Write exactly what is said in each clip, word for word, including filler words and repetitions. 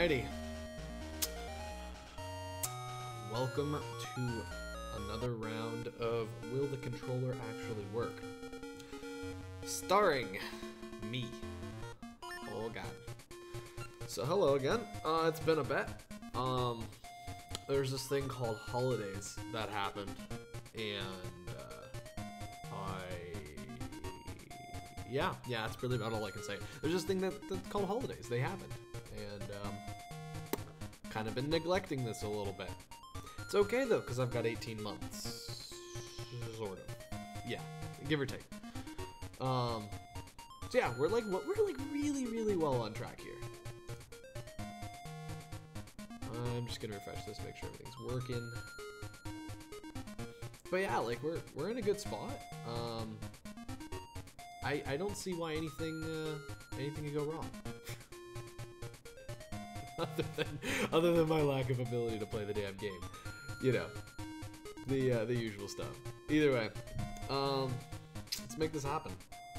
Alrighty. Welcome to another round of Will the Controller Actually Work? Starring me. Oh god. So hello again. Uh, it's been a bit. Um, there's this thing called holidays that happened, and uh, I... Yeah, yeah, that's really about all I can say. There's this thing that, that's called holidays. They happened. And, um, kind of been neglecting this a little bit. It's okay, though, because I've got eighteen months. Sort of. Yeah, give or take. Um, so yeah, we're like, we're like really, really well on track here. I'm just gonna refresh this, make sure everything's working. But yeah, like, we're, we're in a good spot. Um, I, I don't see why anything, uh, anything could go wrong. Other than, other than my lack of ability to play the damn game, you know, the uh, the usual stuff. Either way, um, let's make this happen.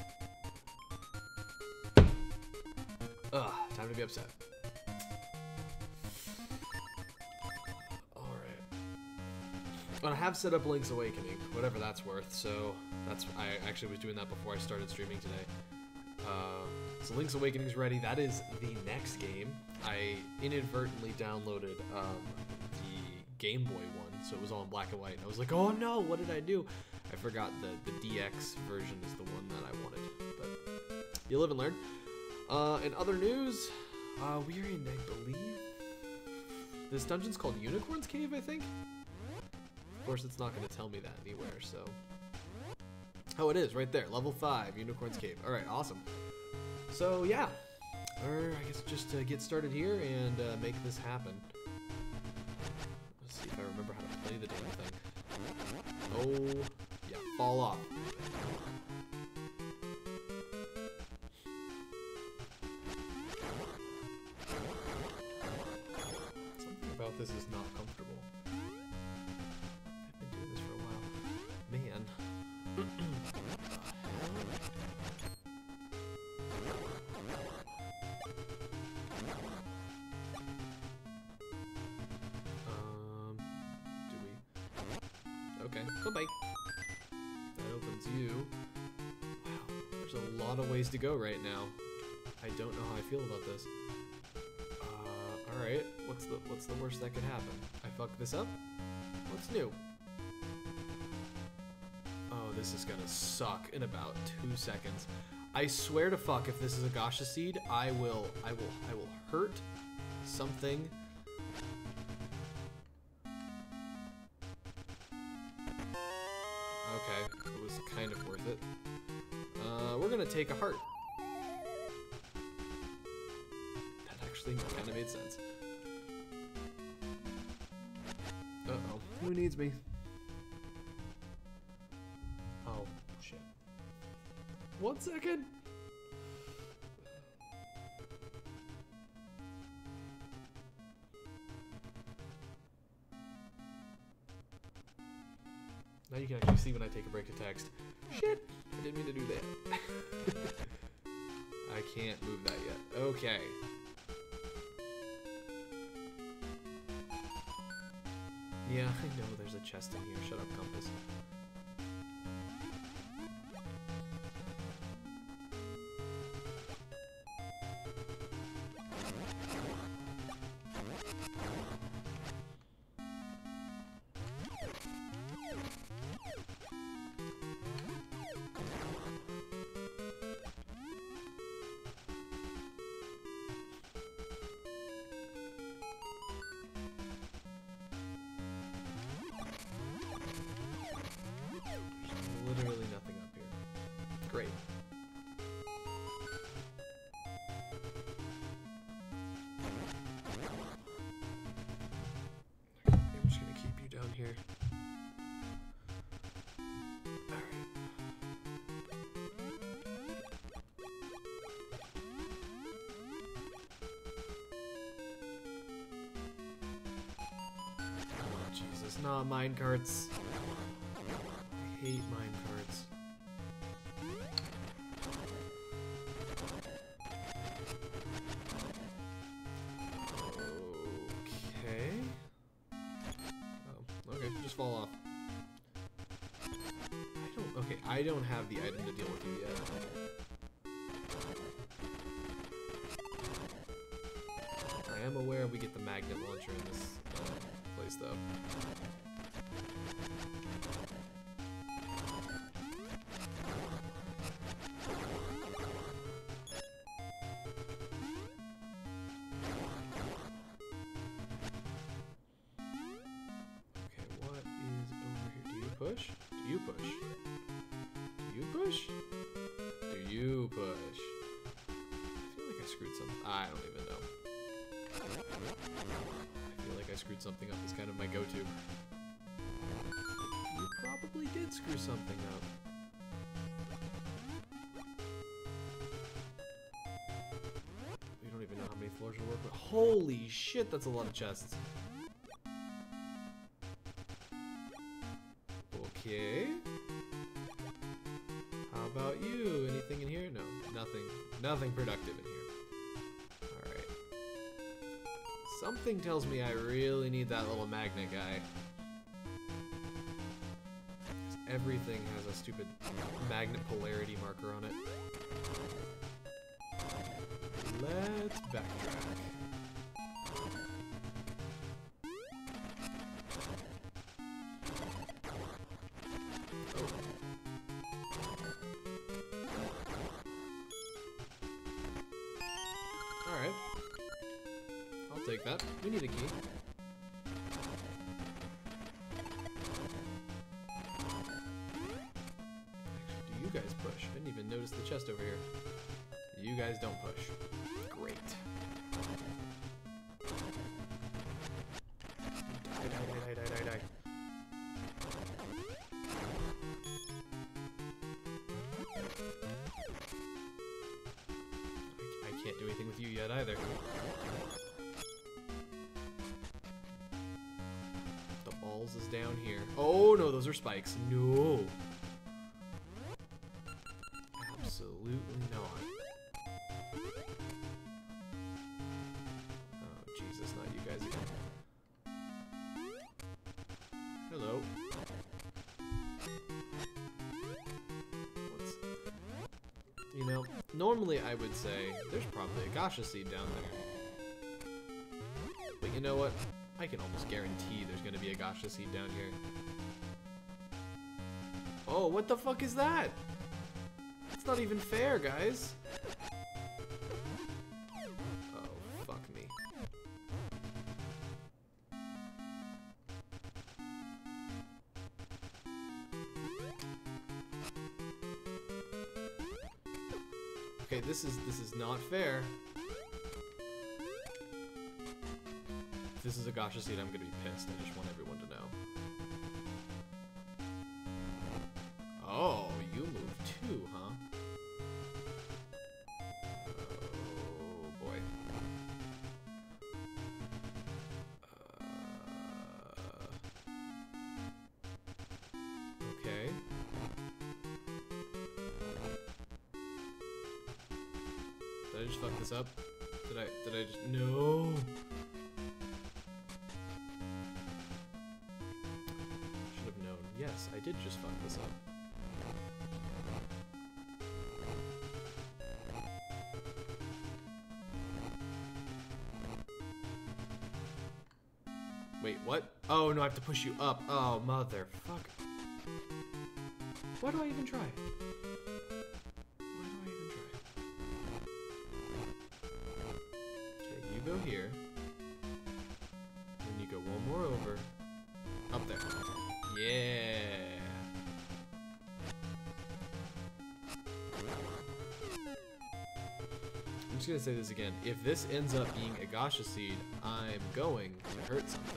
Ugh, time to be upset. All right. But I have set up Link's Awakening, whatever that's worth. So that's I actually was doing that before I started streaming today. Uh, so Link's Awakening is ready. That is the next game. I inadvertently downloaded um, the Game Boy one, so it was all in black and white. And I was like, oh no, what did I do? I forgot the, the D X version is the one that I wanted. But you live and learn. Uh, in other news, uh, we're in, I believe, this dungeon's called Unicorn's Cave, I think? Of course, it's not going to tell me that anywhere, so... Oh, it is, right there. Level five, Unicorn's Cave. Alright, awesome. So, yeah. Or, I guess just uh, get started here and uh, make this happen. Let's see if I remember how to play the damn thing. Oh, yeah, fall off. Something about this is not comfortable. I've been doing this for a while. Man. um, do we? Okay, bye-bye. That opens you. Wow, there's a lot of ways to go right now. I don't know how I feel about this. Uh, all right. What's the what's the worst that could happen? I fuck this up. What's new? Oh, this is gonna suck in about two seconds. I swear to fuck, if this is a Gasha seed, I will, I will, I will hurt something. Okay, it was kind of worth it. Uh, we're gonna take a heart. That actually kind of made sense. Uh-oh, who needs me? Oh, shit. One second. Now you can actually see when I take a break to text. Shit, I didn't mean to do that. I can't move that yet. Okay. Yeah, I know there's a chest in here. Shut up, Compass. Literally nothing up here. Great. Okay, I'm just gonna keep you down here. Alright. Oh, Jesus, not minecarts. I hate minecarts. fall off. I don't, okay, I don't have the item to deal with you yet. I am aware we get the magnet launcher in this uh, place, though. Push? Do you push? Do you push? Do you push? I feel like I screwed something. I don't even know. I feel like I screwed something up. It's kind of my go-to. You probably did screw something up. We don't even know how many floors will work with. Holy shit, that's a lot of chests. Okay. How about you? Anything in here? No, nothing. Nothing productive in here. Alright. Something tells me I really need that little magnet guy. Because everything has a stupid magnet polarity marker on it. Let's backtrack. Take that. We need a key. Actually, do you guys push? I didn't even notice the chest over here. You guys don't push. Great. Die, die, die, die, die, die. I, I can't do anything with you yet either. Is down here. Oh no, those are spikes. No. Absolutely not. Oh Jesus, not you guys again. Hello. What's... You know, normally I would say there's probably a Gasha seed down there. But you know what? I can almost guarantee there's gonna be a Gasha seed down here. Oh, what the fuck is that? That's not even fair, guys. Oh, fuck me. Okay, this is this is not fair. If this is a Gasha seed, I'm gonna be pissed. I just want everyone to know. Oh, you move too, huh? Oh boy. Uh, okay. Did I just fuck this up? Did I? Did I just? No. Should have known. Yes, I did just fuck this up. Wait, what? Oh, no, I have to push you up. Oh, motherfucker. Why do I even try? Why do I even try? Okay, you go here. Then you go one more over. Up there. Yeah. I'm just gonna say this again. If this ends up being a Gasha seed, I'm going to hurt something.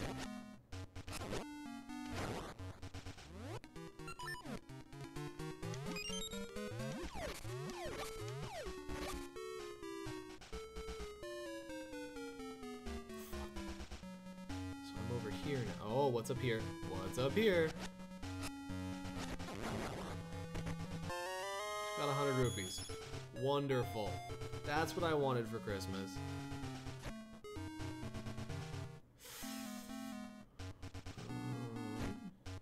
So I'm over here now. Oh, what's up here? What's up here? Got a hundred rupees. Wonderful. That's what I wanted for Christmas. Um,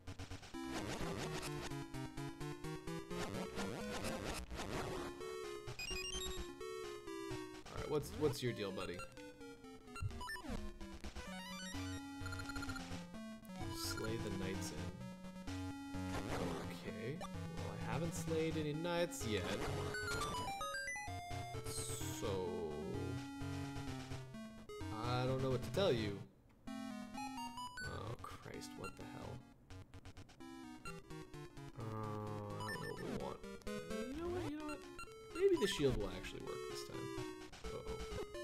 Alright, what's what's your deal, buddy? Slay the knights in. Okay. Well, I haven't slayed any knights yet. So... I don't know what to tell you. Oh, Christ, what the hell? Uh, I don't know what we want. You know what, you know what? Maybe the shield will actually work this time. Uh-oh.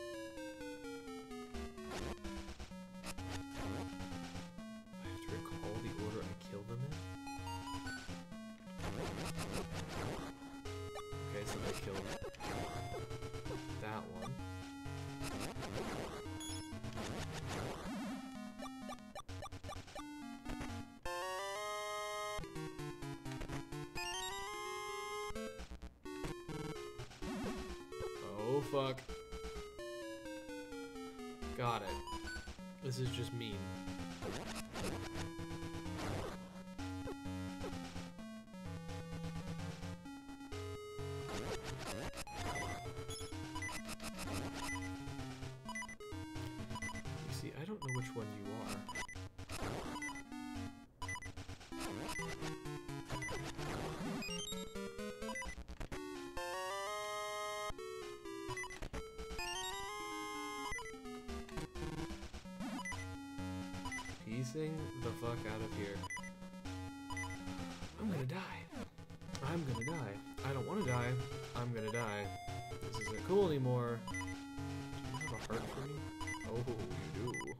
I have to recall the order I killed them in? Okay, so I killed that one. Oh fuck. Got it. This is just mean. You see, I don't know which one you are. Piecing the fuck out of here. I'm gonna die. I'm gonna die. I don't want to die. I'm gonna die. This isn't cool anymore. Do you have a heart for me? Oh, you do.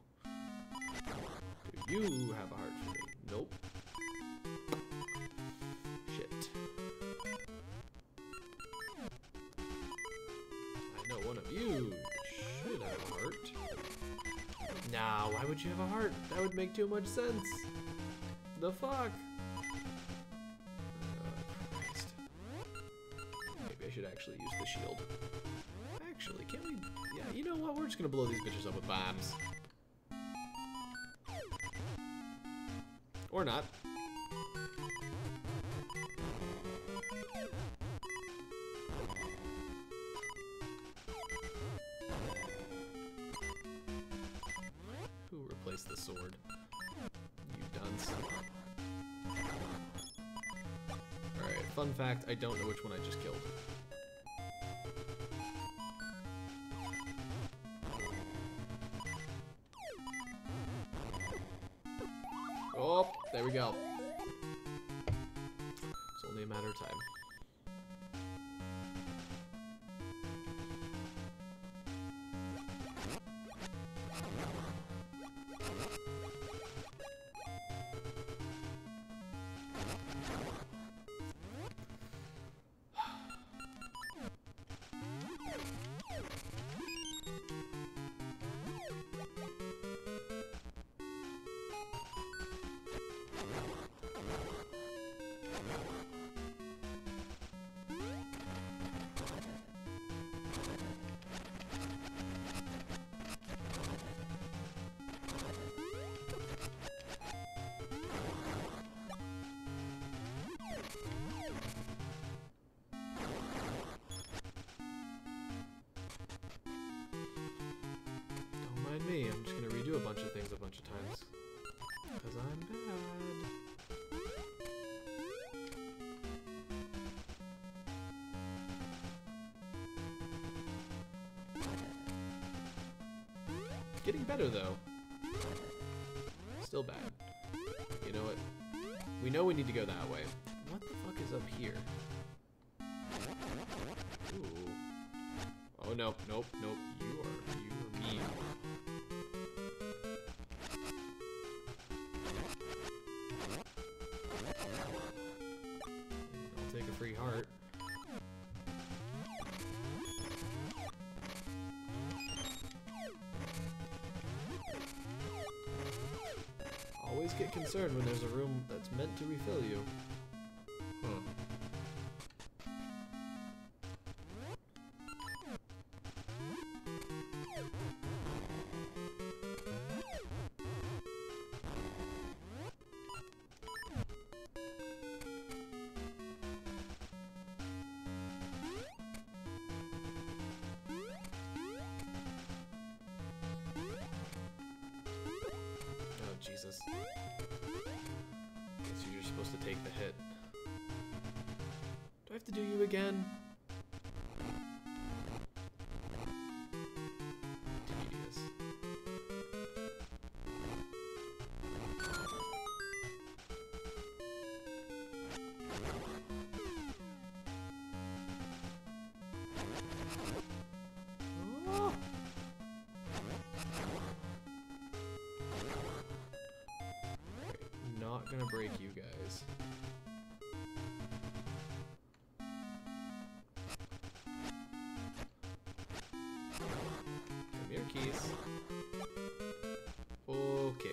Do you have a heart for me? Nope. Shit. I know one of you should have a heart. Nah, why would you have a heart? That would make too much sense. The fuck? Uh, Christ. Maybe I should actually use the shield. Actually, can't we? Yeah, you know what? We're just gonna blow these bitches up with bombs. Or not. The sword. You dunce. Alright, fun fact, I don't know which one I just killed. Oh, there we go. It's only a matter of time. Me. I'm just gonna redo a bunch of things a bunch of times. Because I'm bad. Getting better though. Still bad. You know what? We know we need to go that way. What the fuck is up here? Ooh. Oh no, nope, nope. You are you are mean. Take a free heart. Always get concerned when there's a room that's meant to refill you. Huh. Jesus. Guess you're supposed to take the hit. Do I have to do you again? Tedious. Oh. Not gonna break you guys. Come here, keys. Okay.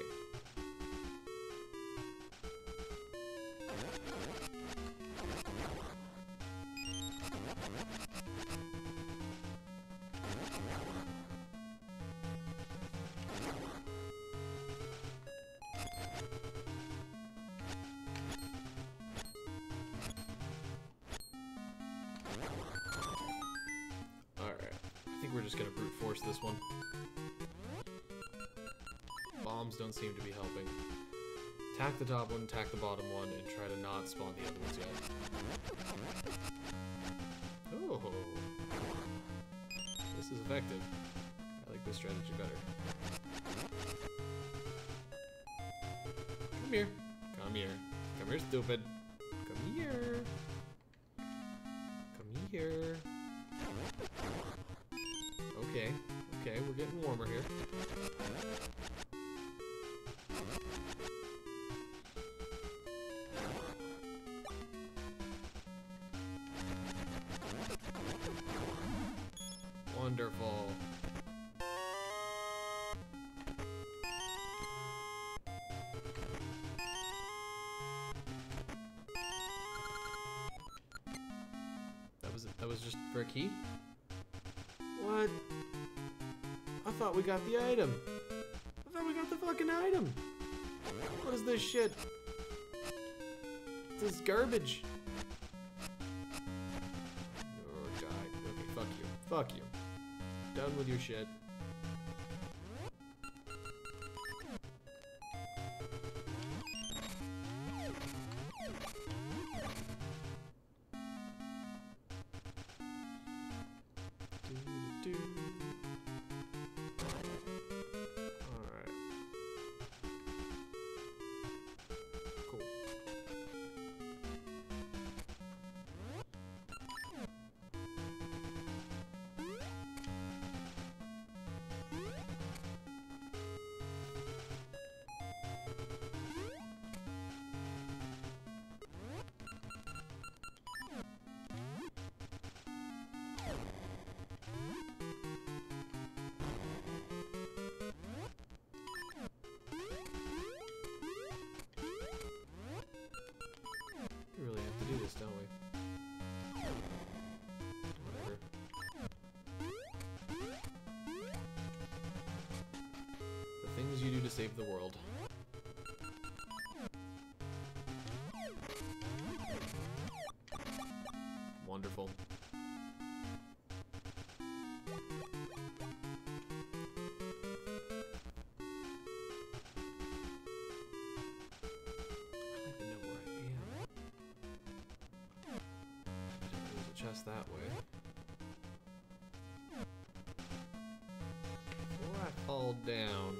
We're just gonna brute force this one. Bombs don't seem to be helping. Attack the top one, attack the bottom one, and try to not spawn the other ones yet. Oh, this is effective. I like this strategy better. Come here. Come here. Come here, stupid. Come here. Come here. Okay, okay, we're getting warmer here. Wonderful. That was that was just for a key? What? I thought we got the item. I thought we got the fucking item. What is this shit? This is garbage. Oh, die. Okay, fuck you. Fuck you. Done with your shit. Do, do, do. We really have to do this, don't we? Whatever. The things you do to save the world. Wonderful. Chest that way. Before I fall down.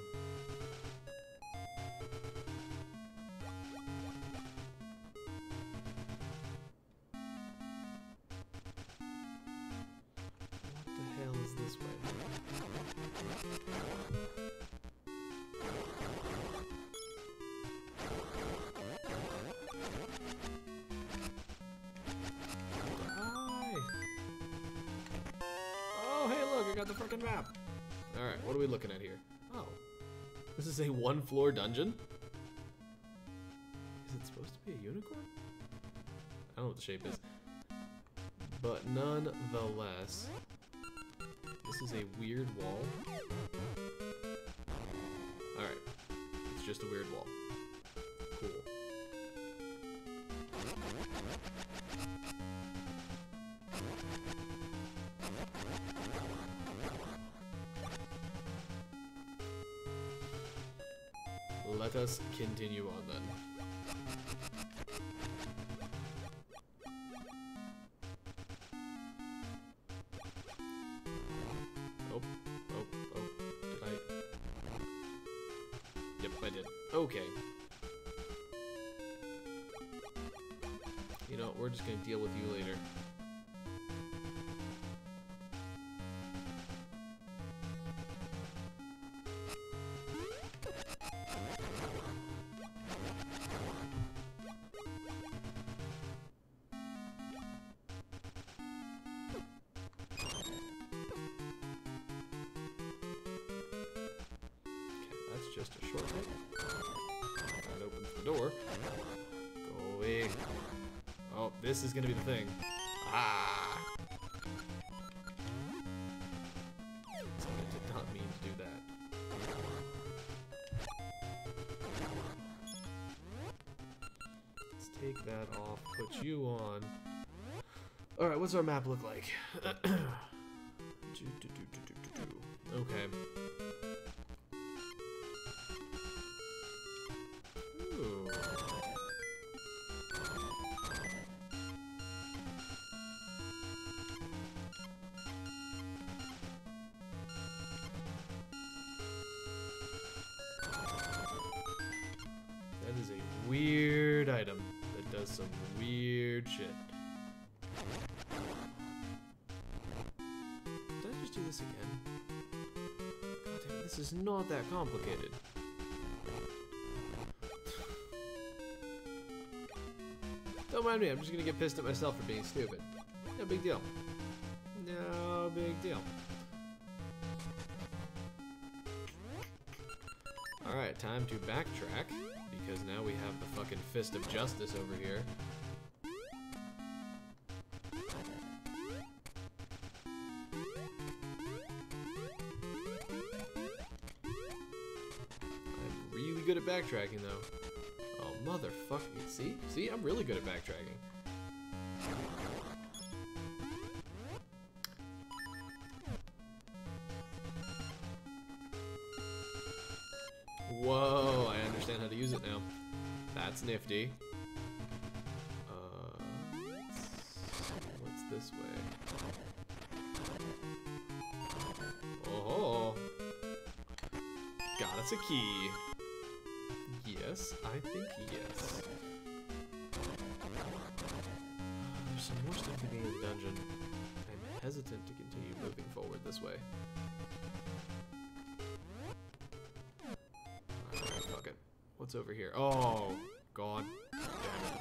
What the hell is this way? I got the freaking map. Alright, what are we looking at here? Oh. This is a one floor dungeon? Is it supposed to be a unicorn? I don't know what the shape is. But nonetheless, this is a weird wall. Alright. It's just a weird wall. Cool. let us continue on then. Oh, oh, oh, did I? Yep, I did. Okay. You know, we're just gonna deal with you later. Just a short hit. That opens the door. Go away. Oh, this is gonna be the thing. Ah! Zelda did not mean to do that. Let's take that off, put you on. Alright, what's our map look like? Okay. That is a weird item that does some weird shit. Did I just do this again? God damn, this is not that complicated. Don't mind me, I'm just gonna get pissed at myself for being stupid. No big deal. No big deal. Alright, time to backtrack, because now we have the fucking fist of justice over here. I'm really good at backtracking, though. Oh, motherfucking, see? See, I'm really good at backtracking. Whoa, I understand how to use it now. That's nifty. Uh, what's this way? Oh, got us a key. Yes, I think yes. There's some more stuff to be in the dungeon. I'm hesitant to continue moving forward this way. Alright, fuck it. What's over here? Oh, God. Damn it.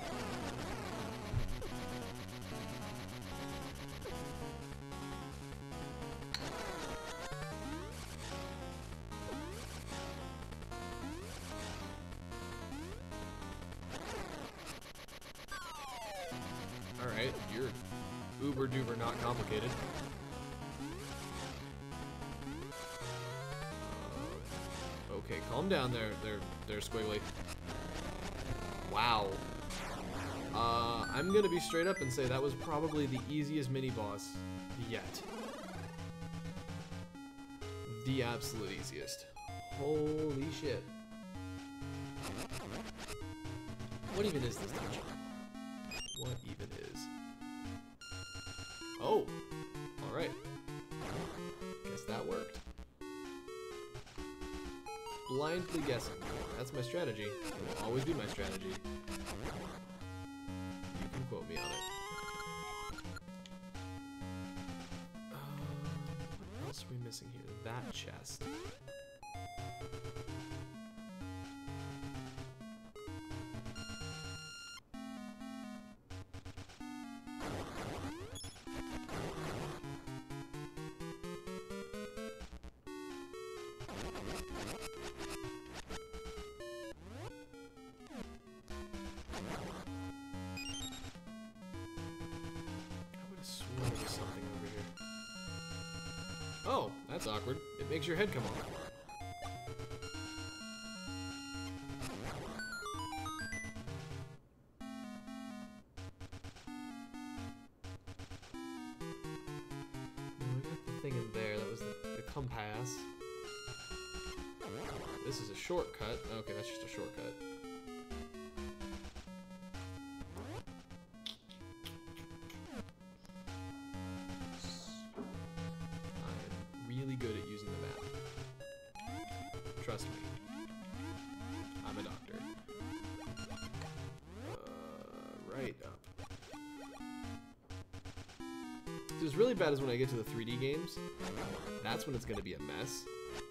Alright, you're uber duper not complicated. Uh, okay, calm down there, there, there, Squiggly. Wow. Uh, I'm gonna be straight up and say that was probably the easiest mini-boss yet. The absolute easiest. Holy shit. What even is this dungeon? What even is? Oh! Alright. Guess that worked. Blindly guessing. That's my strategy. It will always be my strategy. You can quote me on it. Uh, what else are we missing here? That chest. Oh, that's awkward. It makes your head come off. No, we got the thing in there. That was the, the compass. this is a shortcut. Okay, that's just a shortcut. I'm really good at using the map. Trust me. I'm a doctor. Uh, right up. So what's really bad is when I get to the three D games. That's when it's going to be a mess.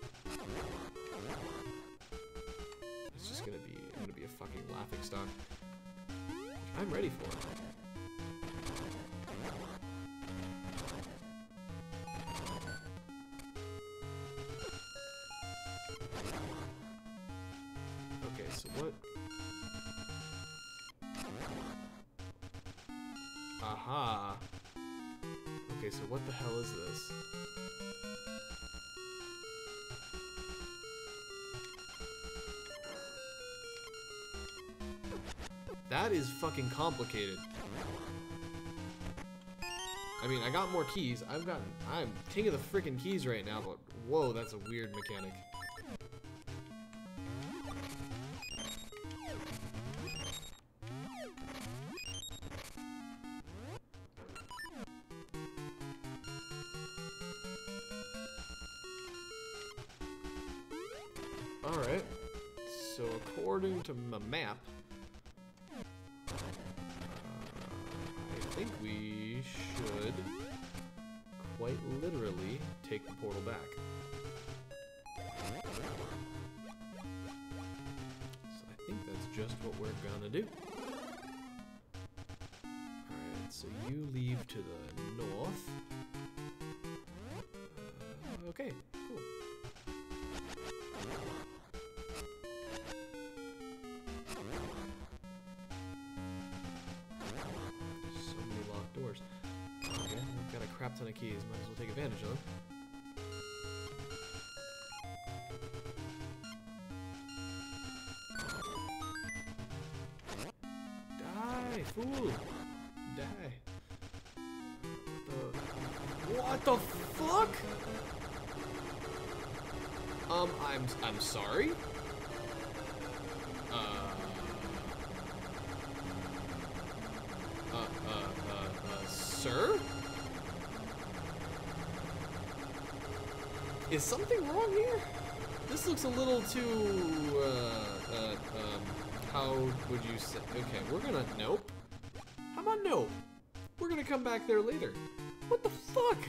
It's just going to be, I'm going to be a fucking laughing stock. I'm ready for it. Okay, so what? Aha. Okay, so what the hell is this? That is fucking complicated. I mean, I got more keys. I've gotten... I'm king of the freaking keys right now, but whoa, that's a weird mechanic. Alright. So according to my map, I think we should quite literally take the portal back. So I think that's just what we're gonna do. Alright, so you leave to the north. Uh, okay, cool. Doors. Okay, we've got a crap ton of keys. Might as well take advantage of them. Die, fool! Die. The... What the fuck? Um, I'm I'm sorry. Uh. Sir? Is something wrong here? This looks a little too, uh, uh, um, how would you say? Okay, we're gonna, nope. How about nope? We're gonna come back there later. What the fuck?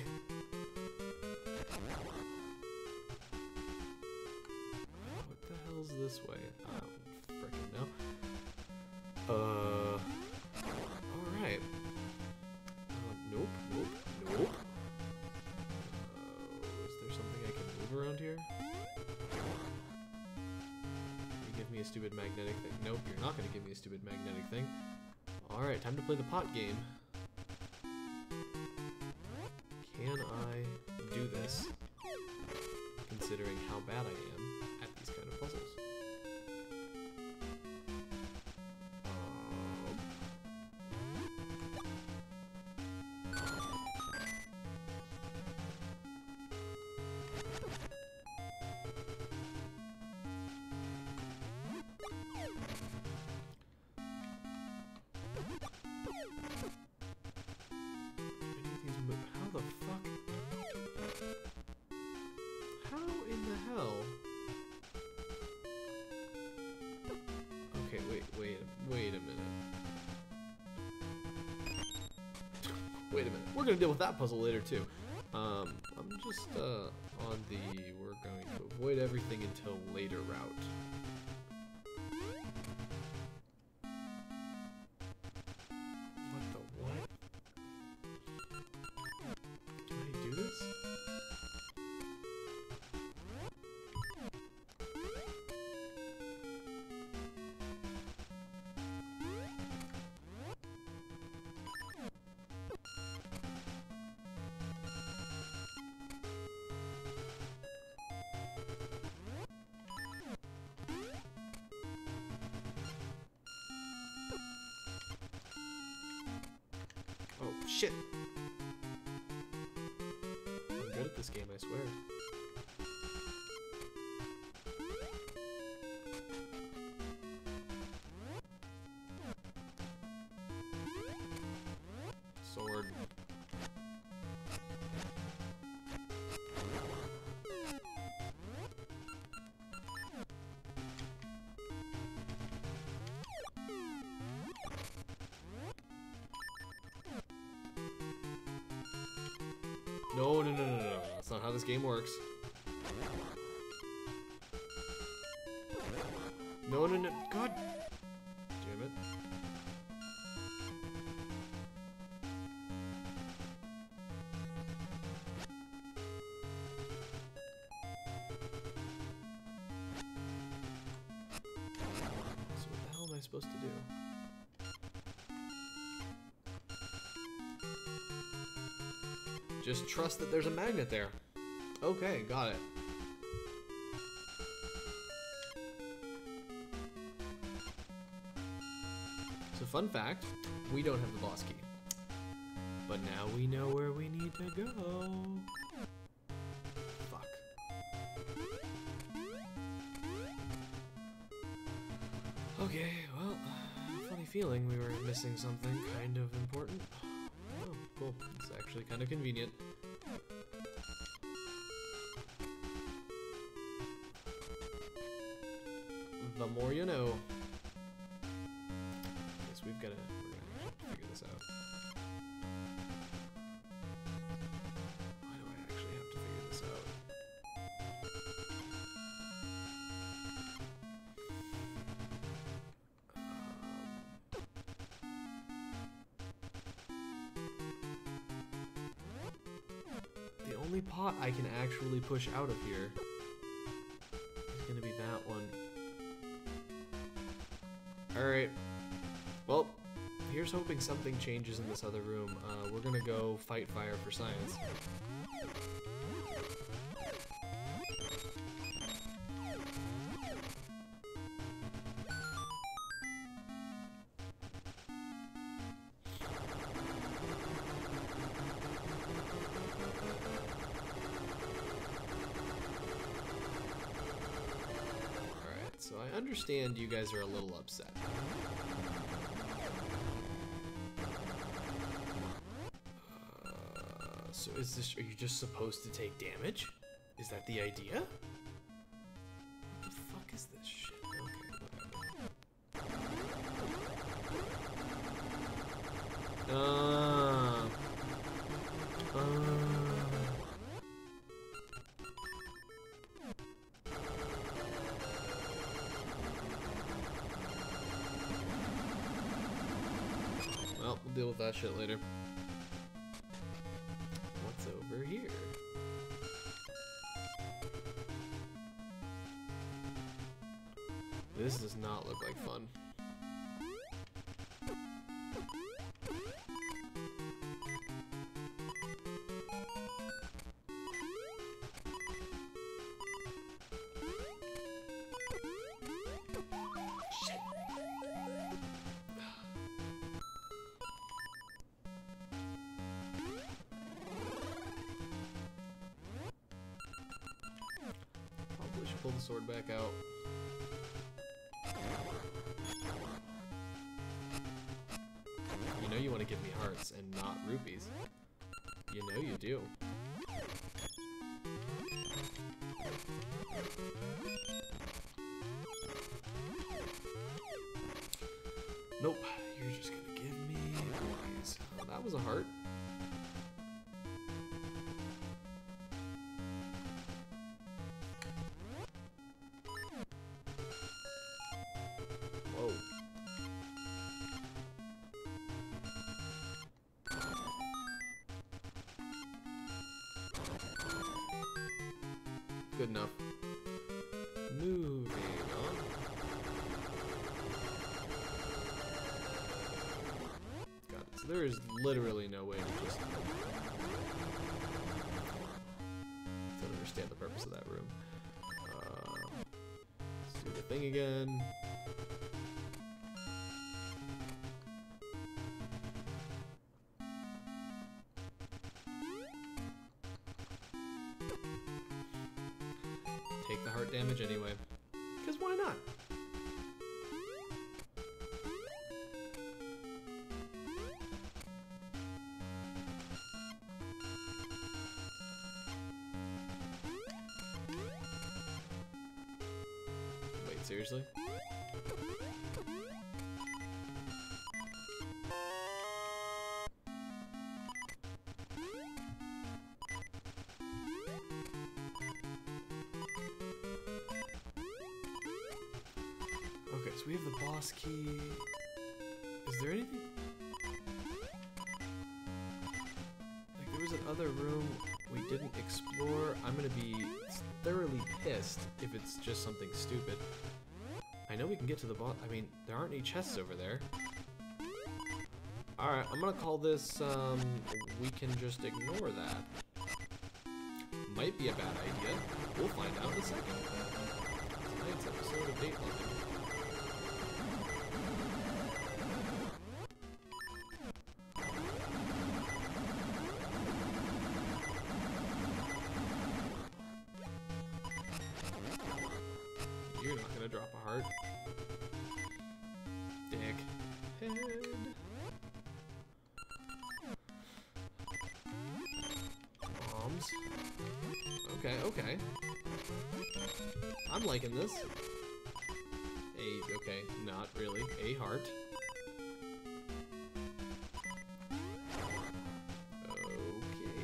What the hell's this way? I don't frickin' know. Uh, alright. Nope, nope, nope. Uh, is there something I can move around here? You give me a stupid magnetic thing. Nope, you're not gonna give me a stupid magnetic thing. Alright, time to play the pot game. Can I do this? Considering how bad I am at these kind of puzzles. How the fuck? How in the hell? Okay, wait, wait, wait a minute. Wait a minute. We're gonna deal with that puzzle later too. Um, I'm just uh on the we're going to avoid everything until later route. Oh, shit! I'm good at this game, I swear. No, no, no, no, no. That's not how this game works. No, no, no. God damn it. So what the hell am I supposed to do? Just trust that there's a magnet there. Okay, got it. So fun fact, we don't have the boss key. But now we know where we need to go. Fuck. Okay, well, funny feeling we were missing something kind of important. Oh, cool. It's actually kind of convenient. The more you know. Guess we've got to. We're gonna have to figure this out. Why do I actually have to figure this out? The only pot I can actually push out of here is gonna be that one. Alright. Well, here's hoping something changes in this other room. Uh, we're gonna go fight fire for science. So I understand you guys are a little upset. Uh, so is this, are you just supposed to take damage? Is that the idea? What the fuck is this shit? Okay, whatever. Uh, uh, Well, we'll deal with that shit later. What's over here? This does not look like fun. Pull the sword back out. You know you want to give me hearts and not rupees. You know you do. Nope, you're just gonna give me rupees. Oh, that was a heart. Whoa. Good enough. Moving on. Got it. So there is literally no way to just... don't understand the purpose of that room. Uh, let's do the thing again. Take the heart damage anyway. Because why not? Wait, seriously? so we have the boss key. Is there anything? Like, there was another room we didn't explore. I'm gonna be thoroughly pissed if it's just something stupid. I know we can get to the boss. I mean, there aren't any chests over there. Alright, I'm gonna call this, um, we can just ignore that. Might be a bad idea. We'll find out in a second. Tonight's episode of Dateline. You're not gonna drop a heart. Dick. Head. Bombs. Okay, okay. I'm liking this. A, okay, not really. A heart. Okay.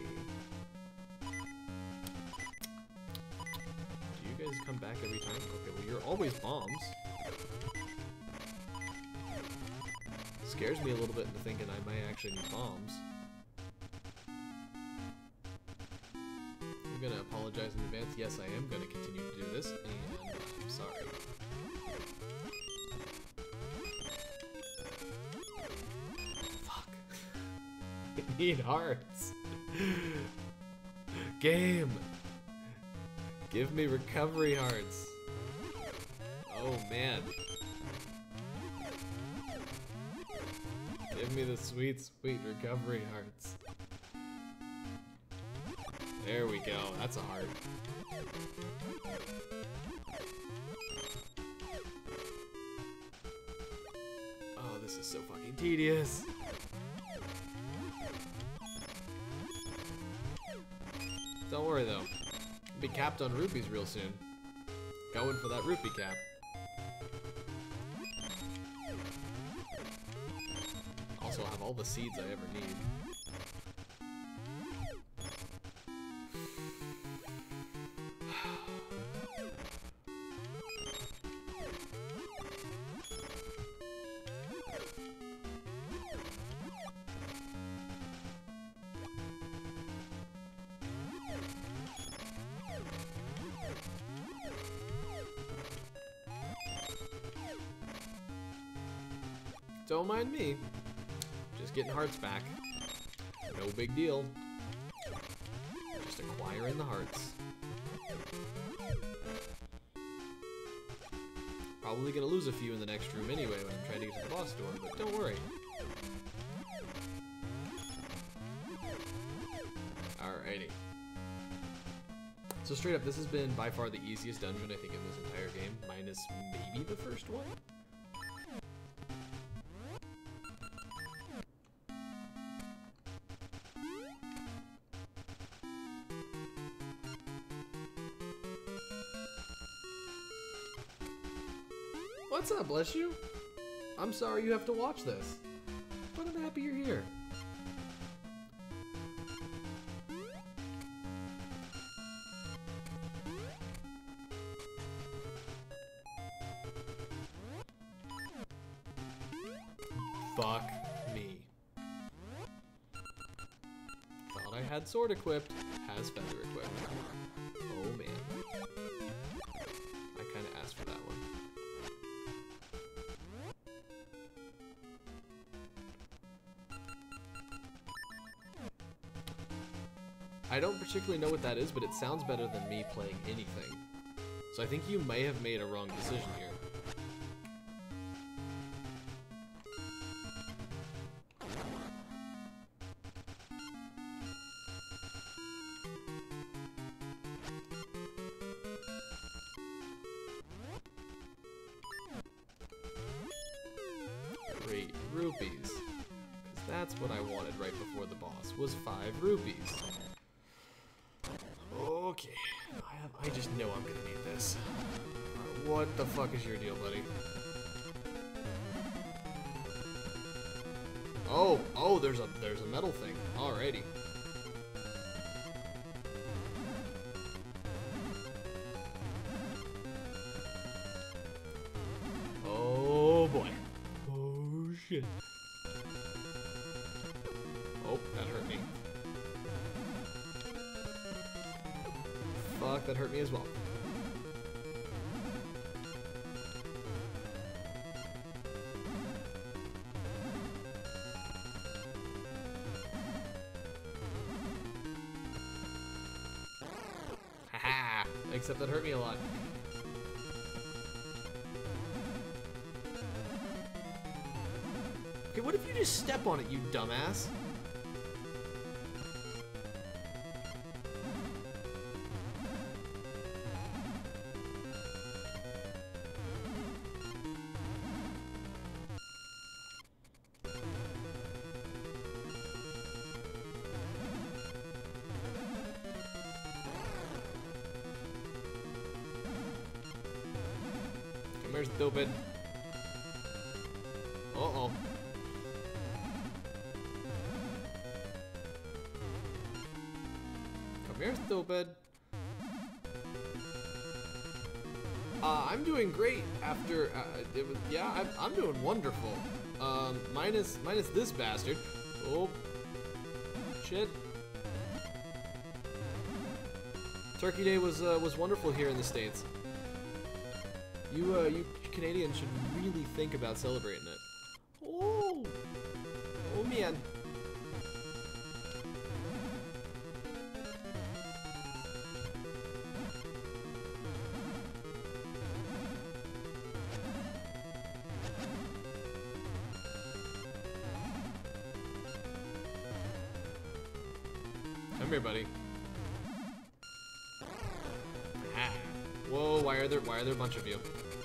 Do you guys come back every time? Okay, well, you're always bombs. Scares me a little bit into thinking I might actually need bombs. I'm gonna apologize in advance. Yes, I am gonna continue to do this, and I'm sorry. Fuck. I need hearts. Game. Give me recovery hearts. Oh man. Give me the sweet, sweet recovery hearts. There we go. That's a heart. Oh, this is so fucking tedious. Don't worry though. I'll be capped on rupees real soon. Going for that rupee cap. Also, I'll have all the seeds I ever need. Don't mind me. Just getting hearts back. No big deal. Just acquiring the hearts. Probably gonna lose a few in the next room anyway when I'm trying to get to the boss door, but don't worry. Alrighty. So straight up, this has been by far the easiest dungeon I think in this entire game, minus maybe the first one. What's up, bless you? I'm sorry you have to watch this, but I'm happy you're here. Fuck me. Thought I had sword equipped, has feather equipped. Oh man. I kinda asked for that one. I don't particularly know what that is, but it sounds better than me playing anything. So I think you may have made a wrong decision here. Great rupees. Because that's what I wanted right before the boss, was five rupees. Okay, I, have, I just know I'm gonna need this. Right, what the fuck is your deal, buddy? Oh, oh, there's a there's a metal thing. Alrighty. Oh shit. Oh, that hurt me. Fuck, that hurt me as well. Haha! Except that hurt me a lot. Okay, what if you just step on it, you dumbass? Come here, stupid. Uh-oh. Come here, stupid. Uh, I'm doing great after, uh, it was, yeah, I'm, I'm doing wonderful. Um, minus, minus this bastard. Oh. Shit. Turkey Day was, uh, was wonderful here in the States. You, uh, you Canadians should really think about celebrating it. Oh. Oh, man. Come here, buddy. Ah. Whoa, why are there why are there a bunch of you?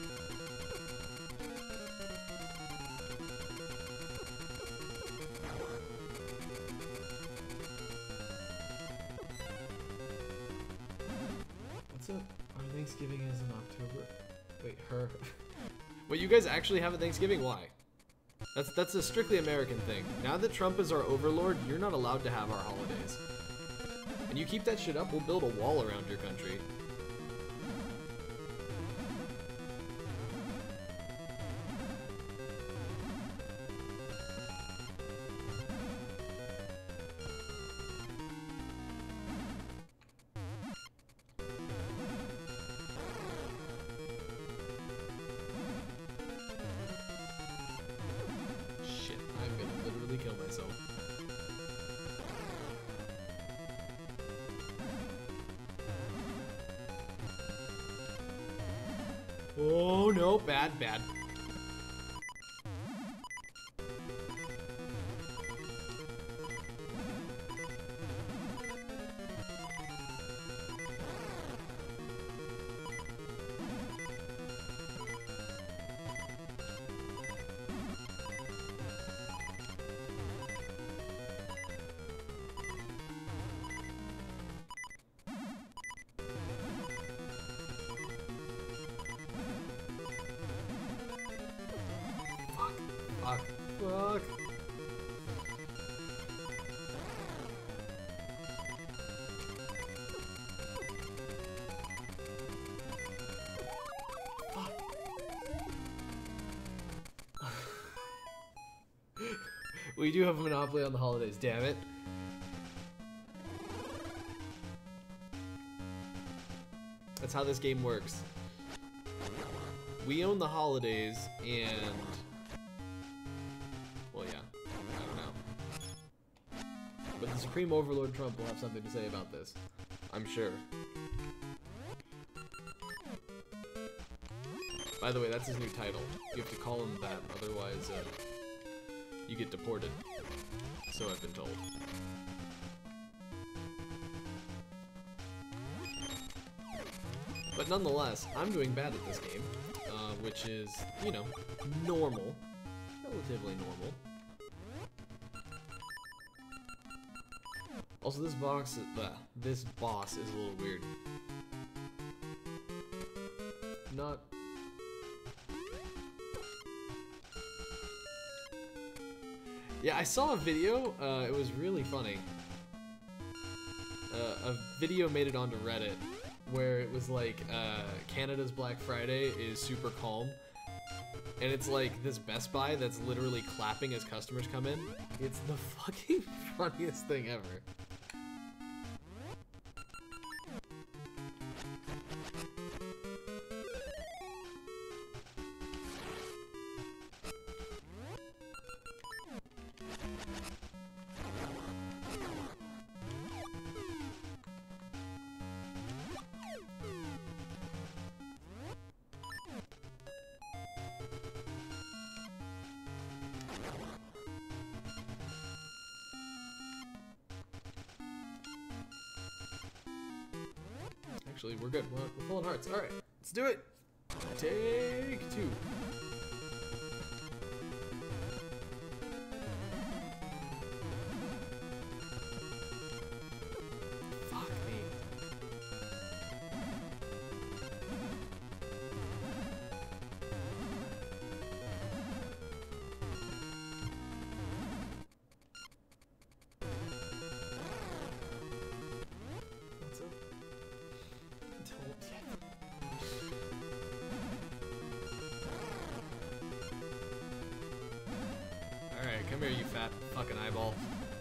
What's up? Our Thanksgiving is in October. Wait, her. Wait, you guys actually have a Thanksgiving? Why? That's that's a strictly American thing. Now that Trump is our overlord, you're not allowed to have our holidays. And you keep that shit up, we'll build a wall around your country. Shit, I'm gonna literally kill myself. Oh no, bad, bad. Fuck. Fuck. Fuck. We do have a monopoly on the holidays, damn it. That's how this game works. We own the holidays, and... well, yeah. I don't know. But the Supreme Overlord Trump will have something to say about this. I'm sure. By the way, that's his new title. You have to call him that, otherwise, uh, you get deported. So I've been told. But nonetheless, I'm doing bad at this game, uh, which is, you know, normal. Relatively normal. Also, this box, uh, this boss is a little weird. Not... yeah, I saw a video, uh, it was really funny. Uh, a video made it onto Reddit, where it was like, uh, Canada's Black Friday is super calm, And it's like this Best Buy that's literally clapping as customers come in. It's the fucking funniest thing ever. Actually, we're good. We're, we're full in hearts. All right, let's do it. Take two. Fuck me. What's up? Alright, come here, you fat fucking eyeball.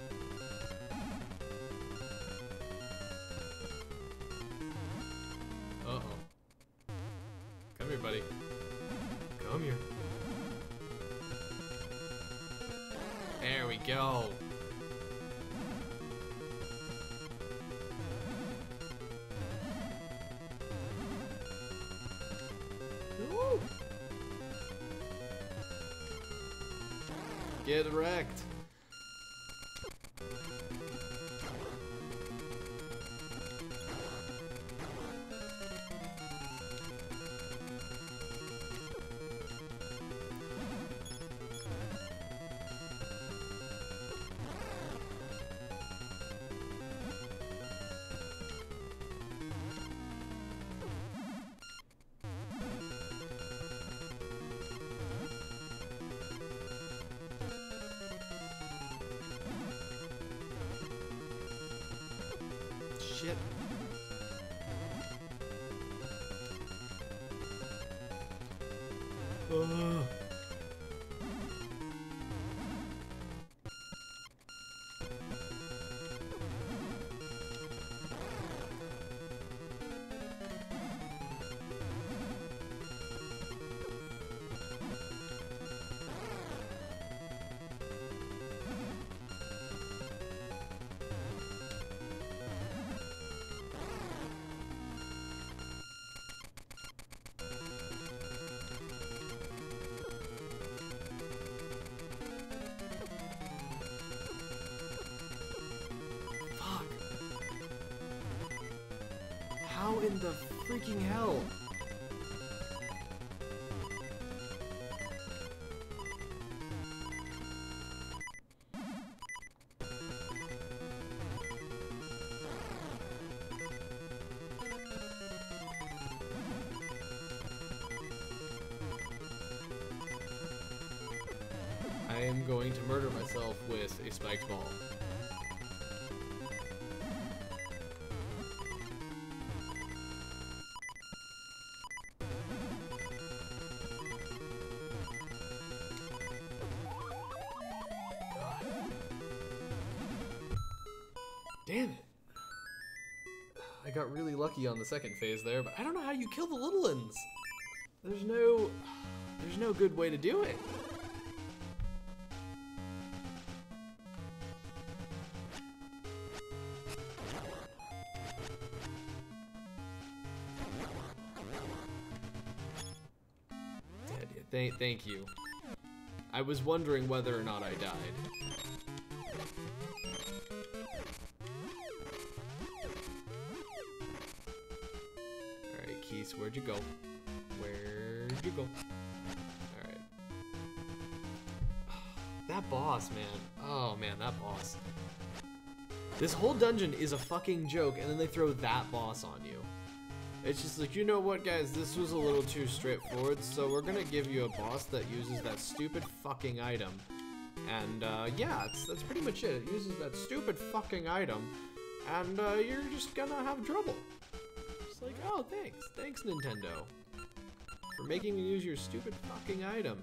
Uh-oh. Come here, buddy. Come here. There we go. Woo! Get wrecked. Shit. Uh. How in the freaking hell? I am going to murder myself with a spiked ball. Damn it. I got really lucky on the second phase there, but I don't know how you kill the little ones. There's no... There's no good way to do it. Dead. Th thank you. I was wondering whether or not I died. Keys, where'd you go? Where'd you go? Alright. That boss, man. Oh, man, that boss. This whole dungeon is a fucking joke, and then they throw that boss on you. It's just like, you know what, guys? This was a little too straightforward, so we're gonna give you a boss that uses that stupid fucking item. And, uh, yeah, it's, that's pretty much it. It uses that stupid fucking item, and, uh, you're just gonna have trouble. Like, oh, thanks. Thanks, Nintendo. for making me use your stupid fucking item.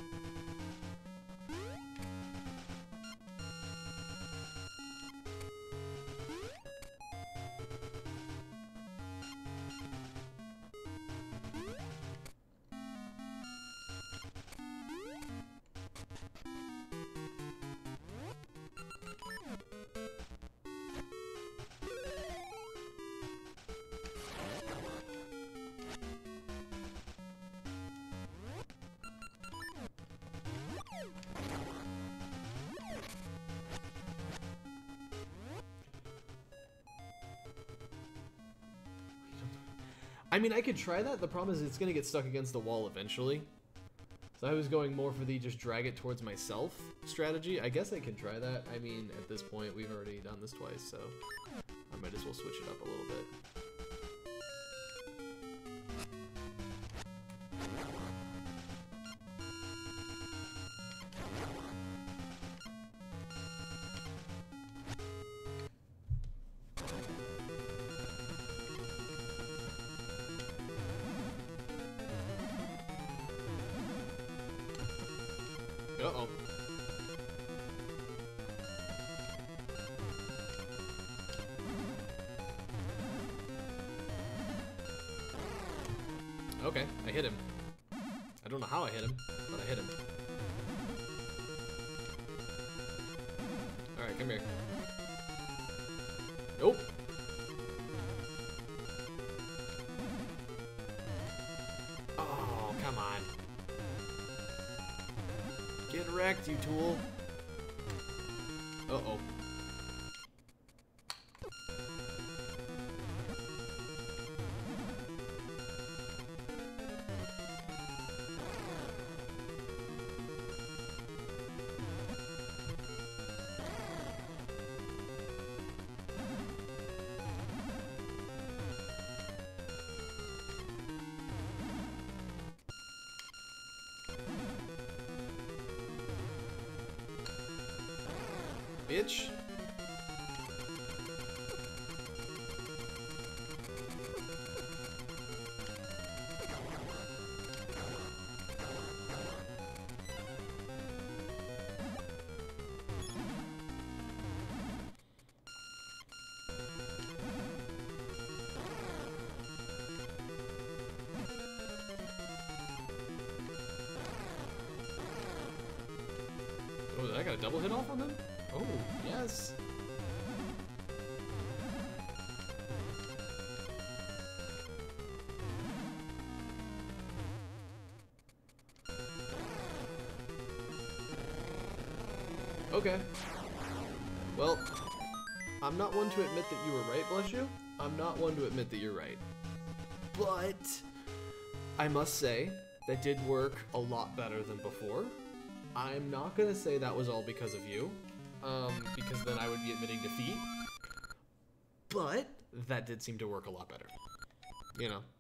I mean, I could try that. The problem is it's going to get stuck against the wall eventually. So I was going more for the just drag it towards myself strategy. I guess I can try that. I mean, at this point, we've already done this twice, so I might as well switch it up a little bit. Uh-oh. Okay, I hit him. I don't know how I hit him, but I hit him. Alright, come here. Nope. Oh, come on. Get wrecked, you tool. Uh-oh. Bitch. Oh, did I got a double hit off on them? Oh, yes. Okay. Well, I'm not one to admit that you were right, bless you. I'm not one to admit that you're right. But I must say, that did work a lot better than before. I'm not gonna say that was all because of you. Um, because then I would be admitting defeat. But that did seem to work a lot better. You know.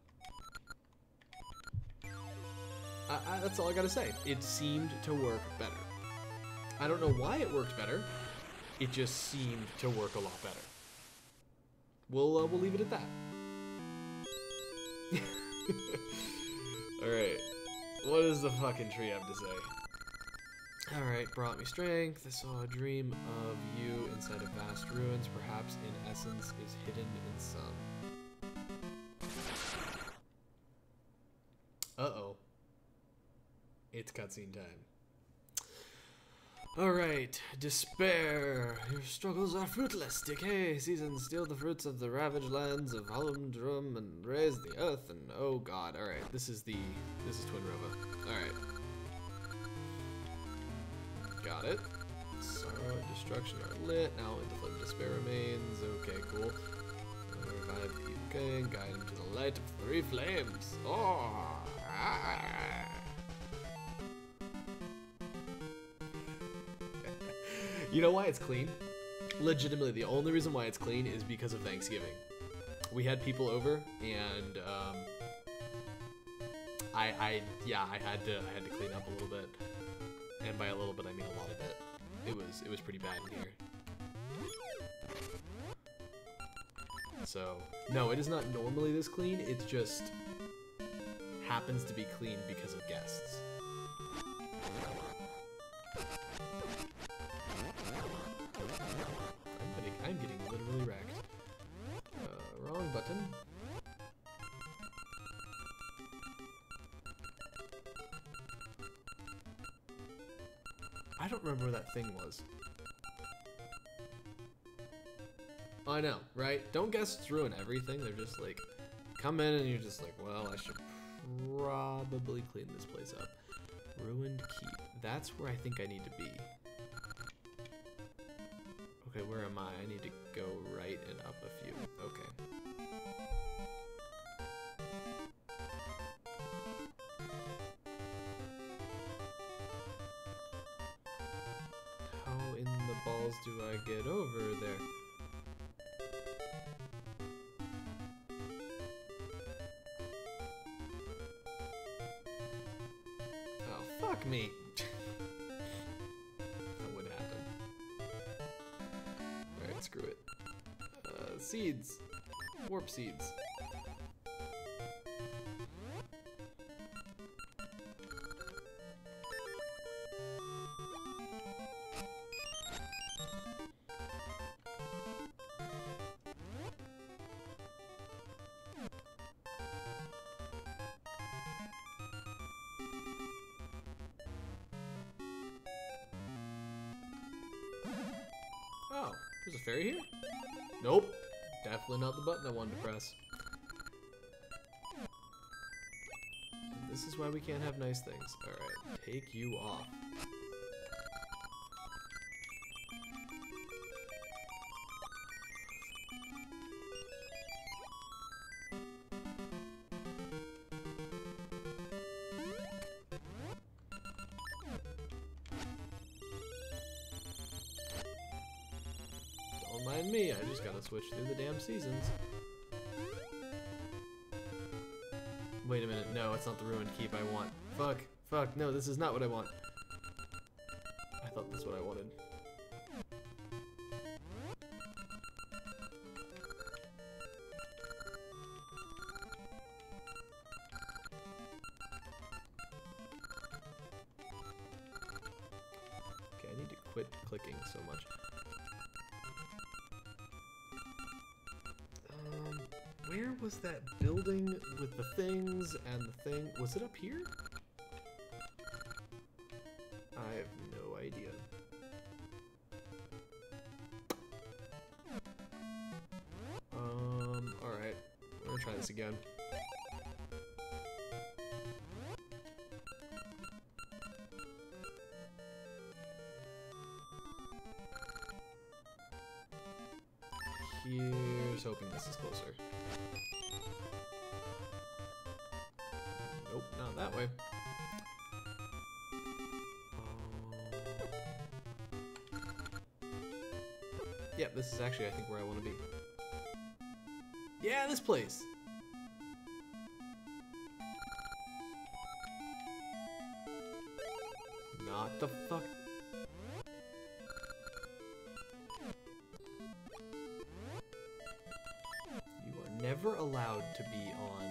I, I, that's all I gotta say. It seemed to work better. I don't know why it worked better. It just seemed to work a lot better. We'll, uh, we'll leave it at that. Alright. What does the fucking tree have to say? Alright, brought me strength. I saw a dream of you inside of vast ruins. Perhaps in essence is hidden in some. Uh-oh. It's cutscene time. Alright, despair. Your struggles are fruitless. Decay, seasons steal the fruits of the ravaged lands of Halumdrum and raise the earth and oh god. Alright, this is the this is Twin Rova. Alright. Got it. Sorrow and destruction are lit. Now in the flame despair remains. Okay, cool. Revive the evil king, guide him to the light of three flames. Oh! Ah. You know why it's clean? Legitimately, the only reason why it's clean is because of Thanksgiving. We had people over, and um, I, I, yeah, I had to, I had to clean up a little bit. And by a little bit, I mean a lot of it. It was, it was pretty bad in here. So, no, it is not normally this clean. It's just happens to be clean because of guests. I'm getting, I'm getting literally wrecked. Uh, wrong button. I don't remember where that thing was. I know, right? Don't guests ruin everything. They're just like, come in and you're just like, well, I should probably clean this place up. Ruined keep. That's where I think I need to be. Okay, where am I? I need to go right and up a few. Okay. How in the balls do I get over there? Fuck me. That would happen. Alright, screw it. Uh, seeds. Warp seeds. Oh, there's a fairy here? Nope. Definitely not the button I wanted to press. And this is why we can't have nice things. Alright, take you off. Don't mind me, I just gotta switch through the damn seasons. Wait a minute, no, it's not the ruined keep I want. Fuck, fuck, no, this is not what I want. I thought that's what I wanted. Okay, I need to quit clicking so much. Um, where was that building with the things and the thing? Was it up here? I have no idea. Um, alright. I'm gonna try this again. Here's hoping this is closer. Nope, not that way. Yeah, this is actually, I think, where I want to be. Yeah, this place! Not the fuck. You are never allowed to be on.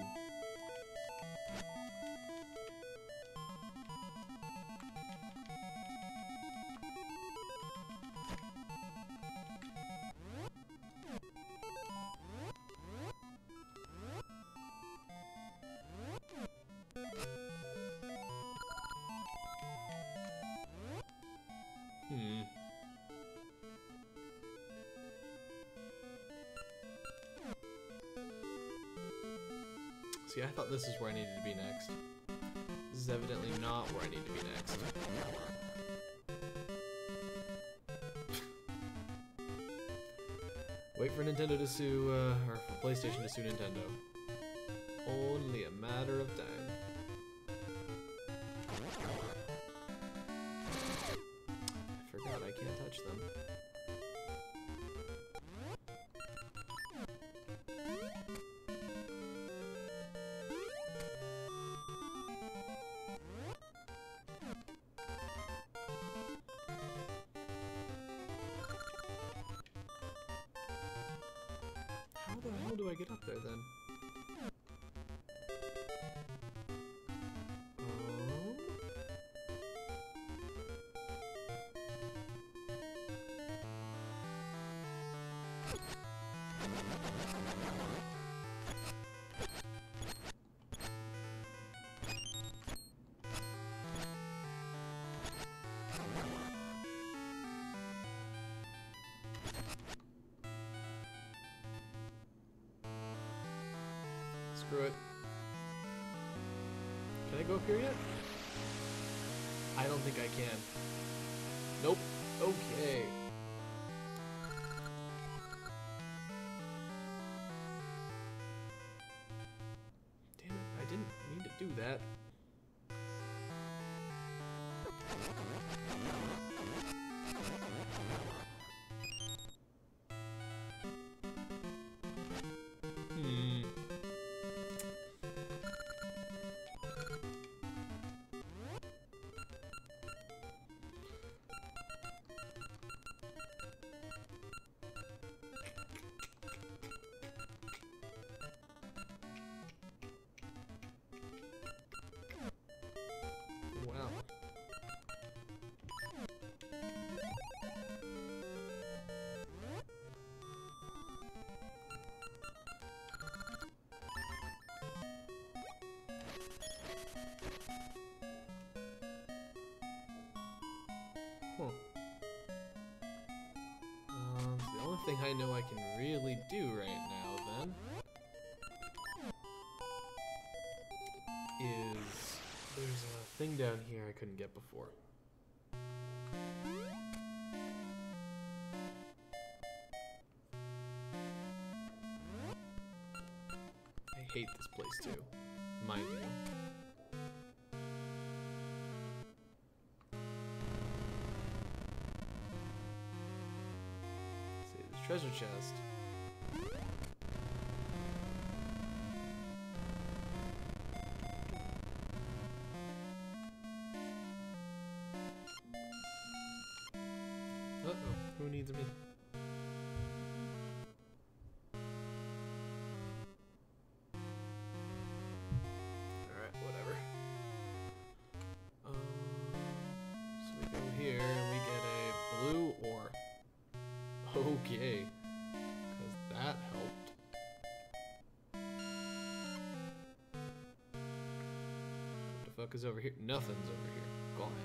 Hmm. See, I thought this is where I needed to be next. This is evidently not where I need to be next. Wait for Nintendo to sue, uh, or for PlayStation to sue Nintendo. Only a matter of time. I forgot I can't touch them. How the hell do I get up there then? Screw it. Can I go up here yet? I don't think I can. Nope. Okay. Damn it, I didn't mean to do that. Hmm. Wow. Huh. Um, the only thing I know I can really do right now, then, is there's a thing down here I couldn't get before. I hate this place too, mind you. Treasure chest. Uh-oh, who needs me? Alright, whatever. Um, so we go here and we get a blue ore. Okay, because that helped. What the fuck is over here? Nothing's over here. Go ahead.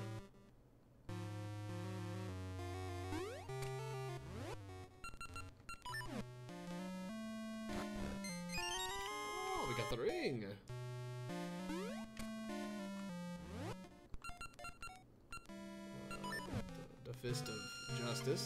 Oh, we got the ring. Uh, the, the fist of justice.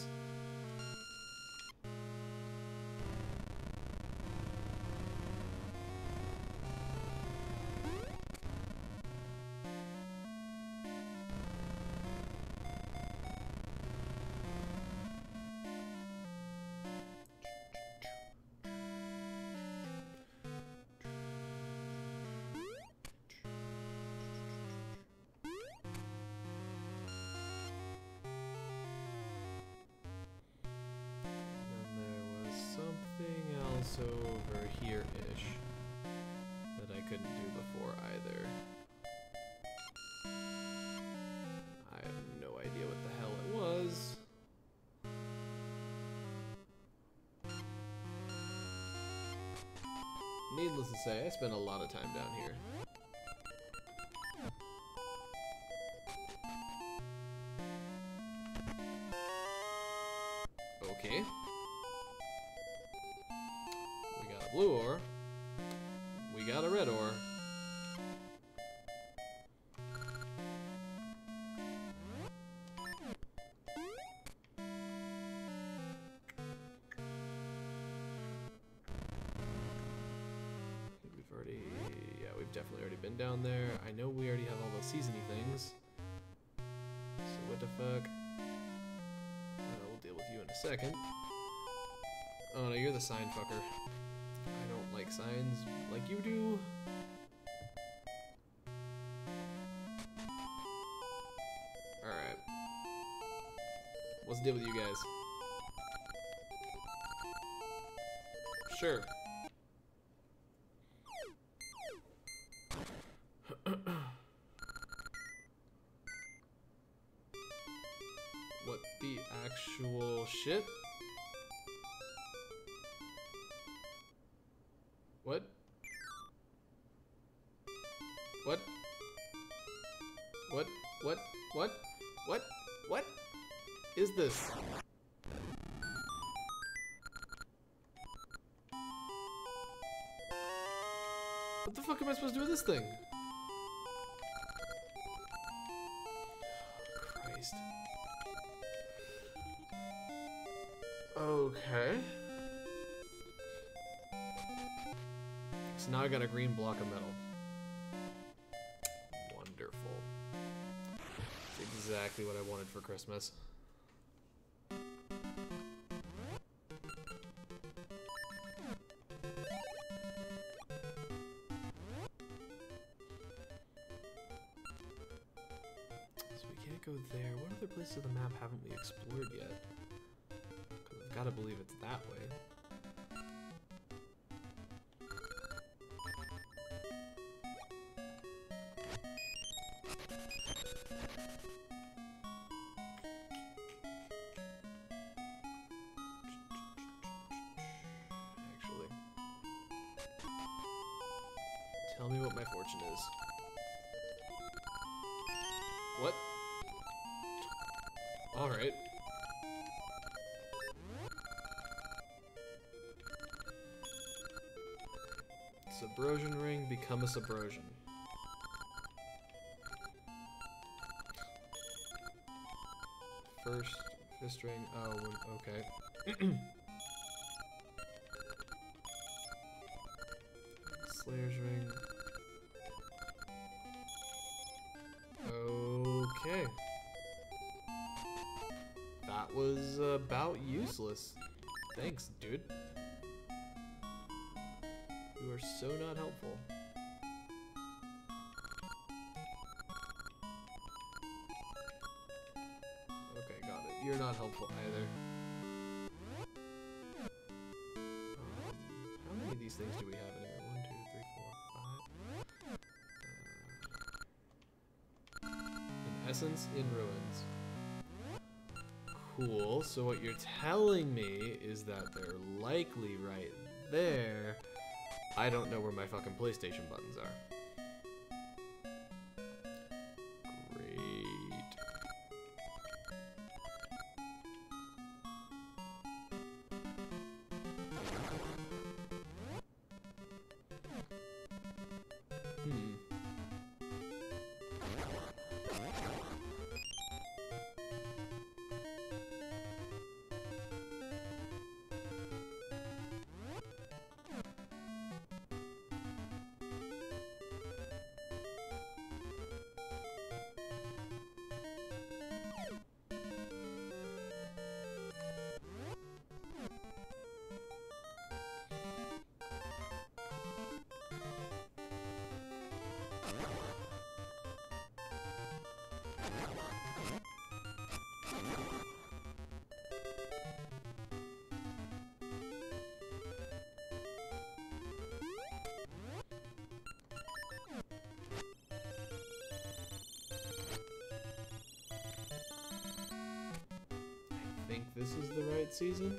Over here-ish that I couldn't do before either. I have no idea what the hell it was. Needless to say, I spent a lot of time down here. Okay. Blue ore. We got a red ore. We've already, yeah, we've definitely already been down there. I know we already have all those seasony things. So what the fuck? Uh, we'll deal with you in a second. Oh no, you're the sign fucker. I don't like signs like you do. Alright. What's the deal with you guys? Sure. What the actual shit? What? What? What? What? What is this? What the fuck am I supposed to do with this thing? Christ. Okay. So now I got a green block of metal. Wonderful. That's exactly what I wanted for Christmas. Go there. What other places of the map haven't we explored yet? Because I've got to believe it's that way. Actually, tell me what my fortune is. What? All right. Subrosion ring, become a subrosion. First, fist ring, oh, okay. Slayer's ring. Okay. That was about useless. Thanks, dude. You are so not helpful. Okay, got it. You're not helpful either. Um, how many of these things do we have in here? One, two, three, four, five. Uh, in essence, in ruins. Cool, so what you're telling me is that they're likely right there. I don't know where my fucking PlayStation buttons are. Great. Hmm. I think this is the right season.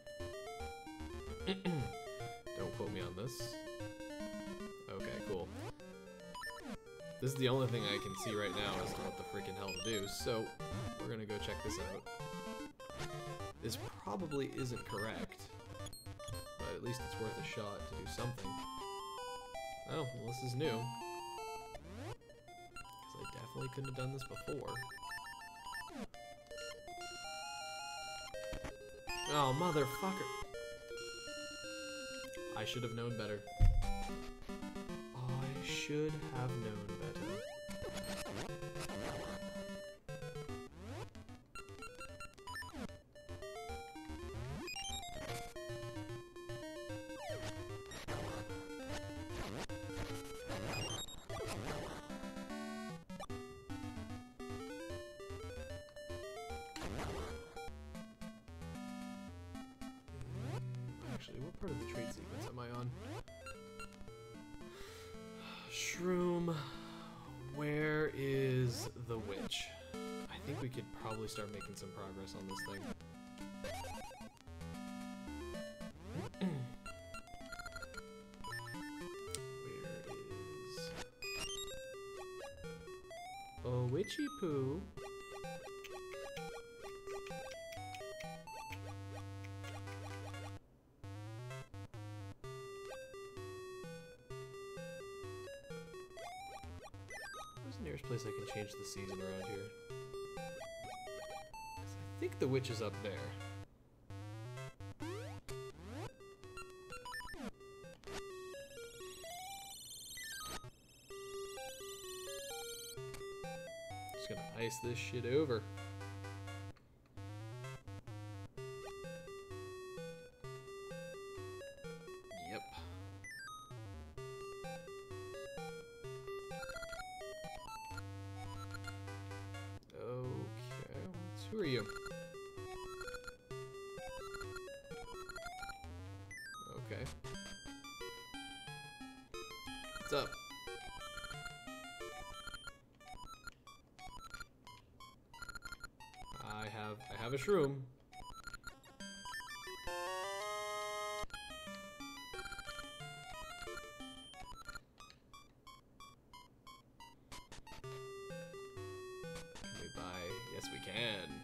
Don't quote me on this. Okay, cool. This is the only thing I can see right now as to what the freaking hell to do, so we're gonna go check this out. This probably isn't correct, but at least it's worth a shot to do something. Oh, well, this is new. Because I definitely couldn't have done this before. Oh, motherfucker. I should have known better. I should have known better. Actually, what part of the trade sequence am I on? Shroom, where is the witch? I think we could probably start making some progress on this thing. Where is... Oh, witchy poo. Where's the nearest place I can change the season around here? 'Cause I think the witch is up there. Just gonna ice this shit over. Yep. Okay, what's- who are you? Okay. What's up? I have I have a shroom. Can we buy? Yes, we can.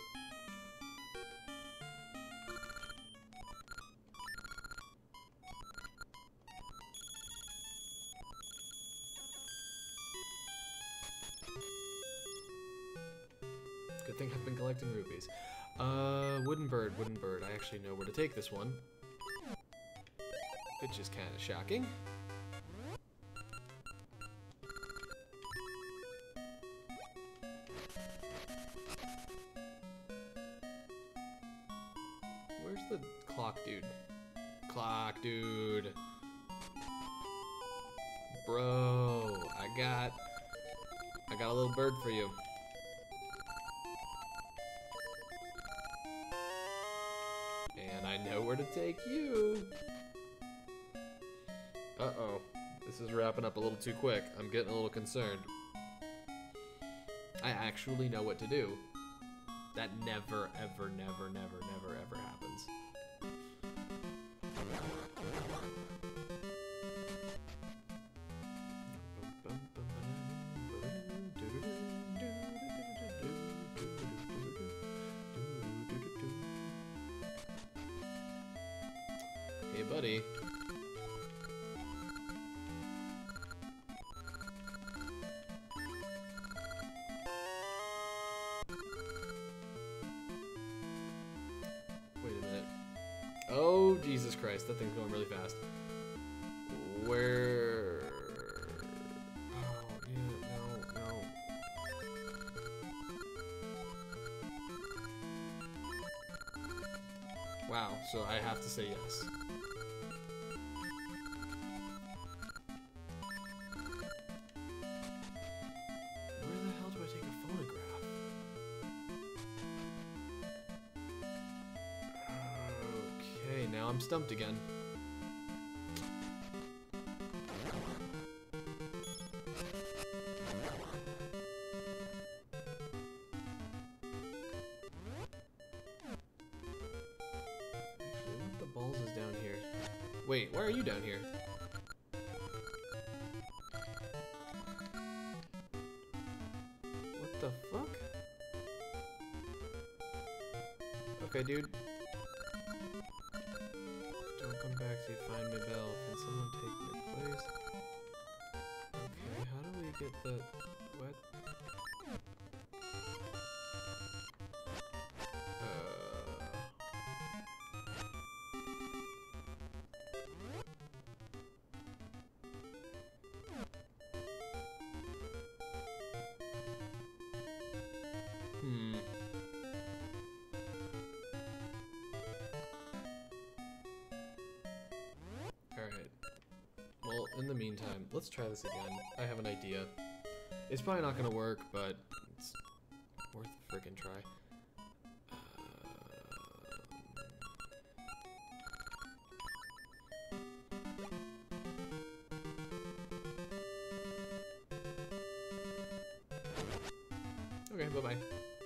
Good thing I've been collecting rubies. Uh, wooden bird, wooden bird. I actually know where to take this one. Which is kind of shocking. Where's the clock dude? Clock dude. Bro, I got... I got a little bird for you. And I know where to take you. Uh-oh. This is wrapping up a little too quick. I'm getting a little concerned. I actually know what to do. That never, ever, never, never, never, ever happens. Hey, buddy. Wait a minute. Oh, Jesus Christ. That thing's going really fast. Where... Oh, yeah, no, no. Wow, so I have to say yes. Now I'm stumped again. Actually, what the balls is down here? Wait, why are you down here? What the fuck? Okay, dude. Don't come back till you find my bell. Can someone take my place? Okay, how do we get the... what? Uh... Hmm. Alright. Well, in the meantime, let's try this again. I have an idea. It's probably not gonna work, but it's worth a friggin' try. Um... Okay, bye-bye.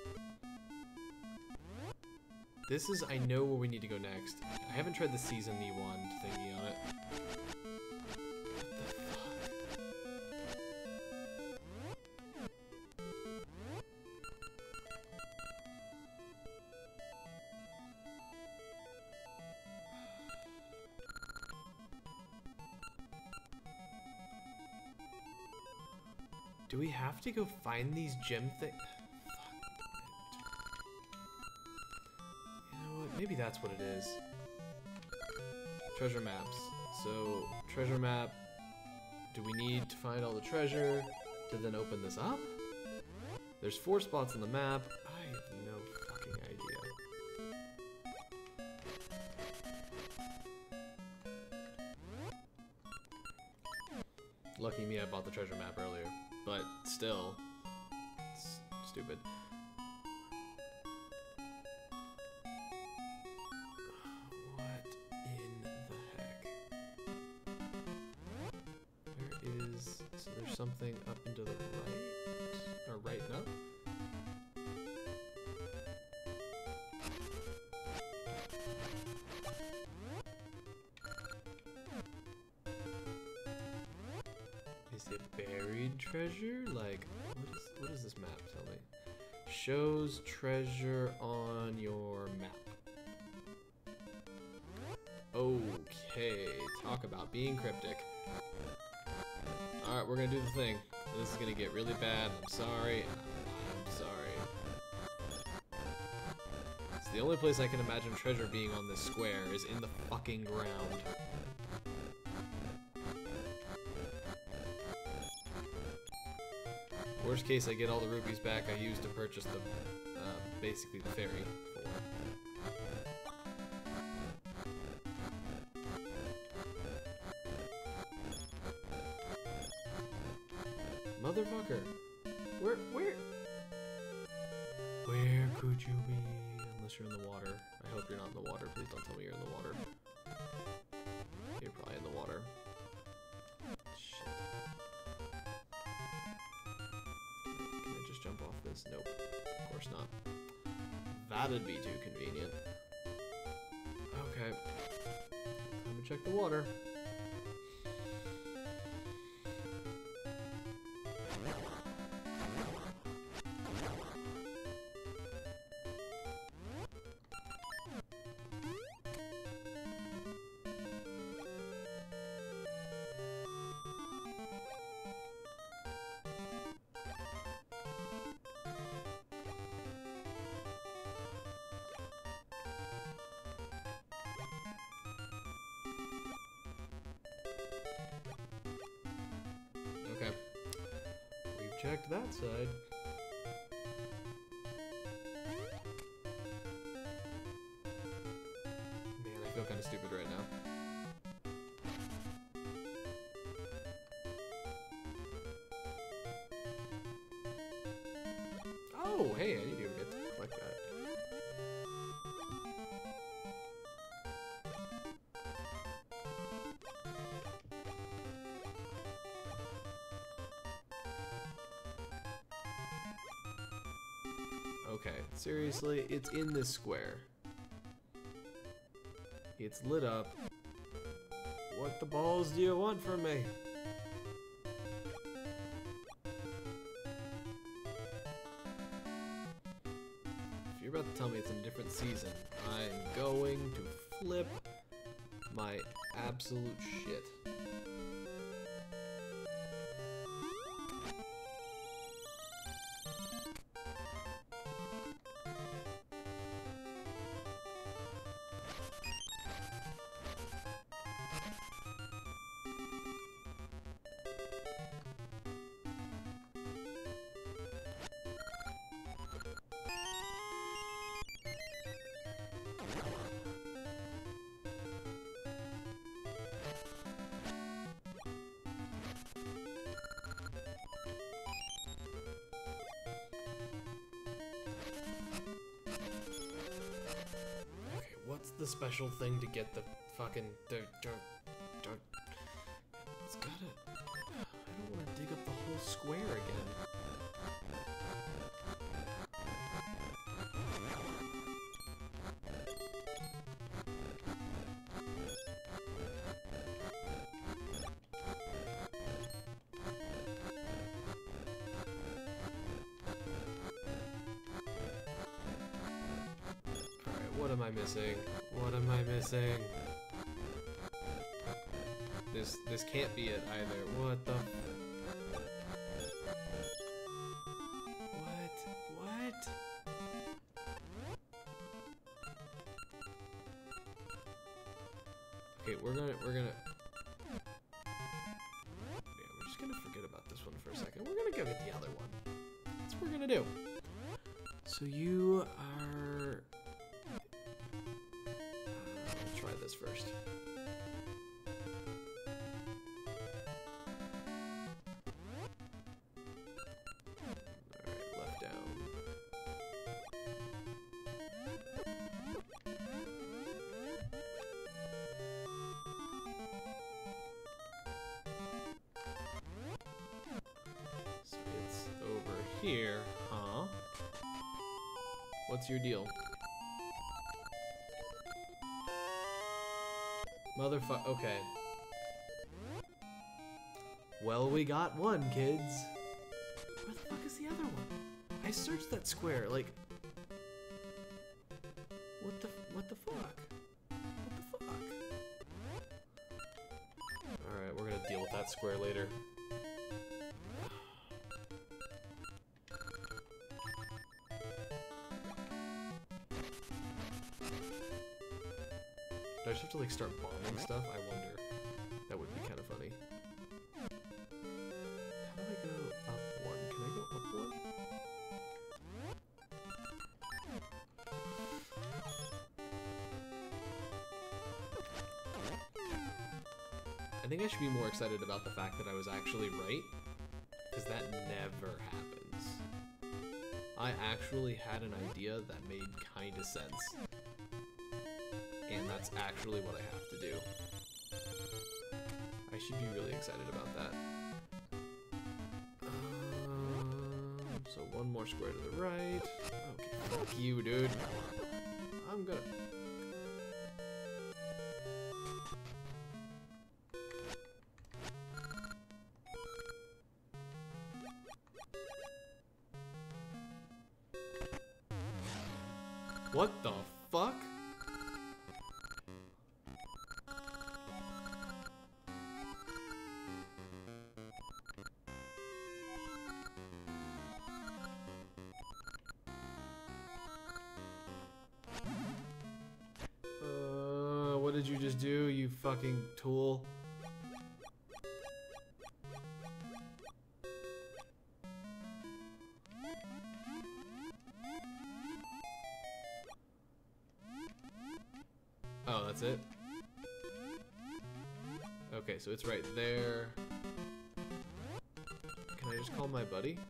This is, I know where we need to go next. I haven't tried the season the wand thingy on it. What the fuck? Do we have to go find these gem things? You know what? Maybe that's what it is. Treasure maps. So, treasure map. Do we need to find all the treasure to then open this up? There's four spots on the map. I have no fucking idea. Lucky me, I bought the treasure map earlier. But still, it's stupid. What in the heck? Where is... So there's something up and to the right? Or right, no? Is it buried treasure? Like, what is, what does this map tell me? Shows treasure on your map. Okay, talk about being cryptic. Alright, we're gonna do the thing. This is gonna get really bad. I'm sorry. I'm sorry. It's the only place I can imagine treasure being on this square is in the fucking ground. Worst case, I get all the rupees back I used to purchase the, uh, basically the ferry for. Motherfucker! Where, where? Where could you be? Unless you're in the water. I hope you're not in the water. Please don't tell me you're in the water. You're probably in the water. Shit. Can I just jump off this? Nope. Of course not. That'd be too convenient. Okay. Time to check the water. Okay. We've checked that side. Man, I feel kind of stupid right now. Oh, hey, I need to get to collect that. Okay, seriously, it's in this square. It's lit up. What the balls do you want from me? If you're about to tell me it's in a different season, I'm going to flip my absolute shit. What's the special thing to get the fucking dirt, dirt, dirt? It's gotta... I don't want to dig up the whole square again. What am I missing? What am I missing? This this can't be it either. What the? Okay, we're gonna we're gonna. Yeah, we're just gonna forget about this one for a second. We're gonna go get the other one. That's what we're gonna do. So you are. Uh, let's try this first. Here, huh? What's your deal? Motherfuck. Okay. Well, we got one, kids. Where the fuck is the other one? I searched that square, like. What the? What the fuck? What the fuck? All right, we're gonna deal with that square later. Do I just have to like start bombing stuff? I wonder. That would be kind of funny. How do I go up one? Can I go up one? I think I should be more excited about the fact that I was actually right, because that never happens. I actually had an idea that made kind of sense. And that's actually what I have to do. I should be really excited about that. Um, so one more square to the right. Okay, fuck you, dude. I'm gonna... What the fuck? What did you just do, you fucking tool? Oh, that's it? Okay, so it's right there. Can I just call my buddy?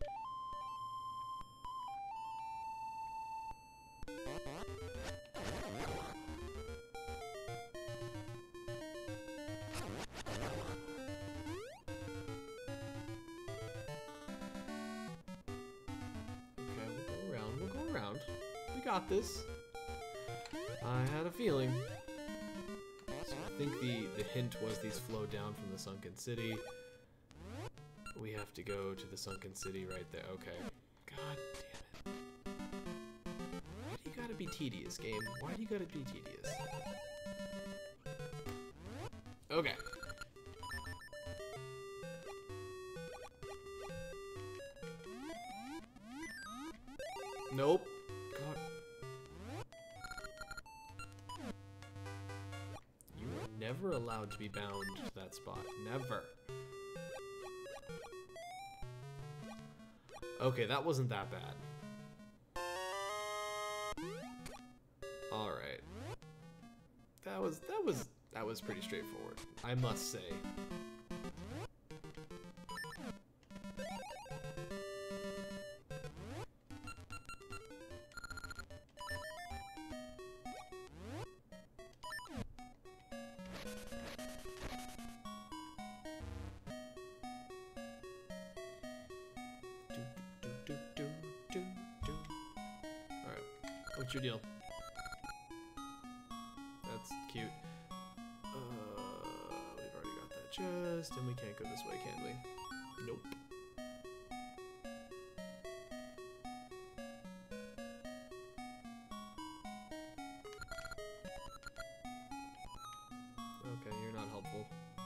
Got this. I had a feeling. So I think the, the hint was these flow down from the sunken city. We have to go to the sunken city right there. Okay. God damn it. Why do you gotta be tedious, game? Why do you gotta be tedious? Okay. Nope. Never allowed to be bound to that spot. Never. Okay, that wasn't that bad. All right. That was that was that was pretty straightforward, I must say. What's your deal? That's cute. Uh, we've already got that chest, and we can't go this way, can we? Nope. Okay, you're not helpful.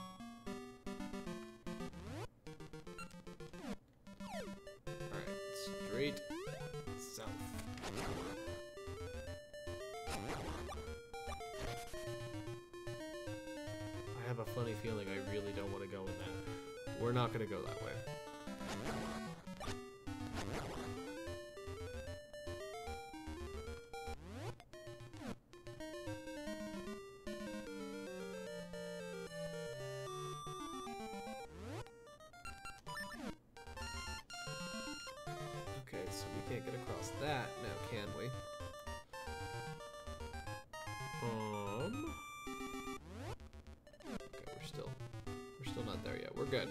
Alright, straight south. have a funny feeling I really don't want to go in that. We're not gonna go that way. Okay, so we can't get across that now, can we? Um. Okay, we're still, we're still not there yet. We're good.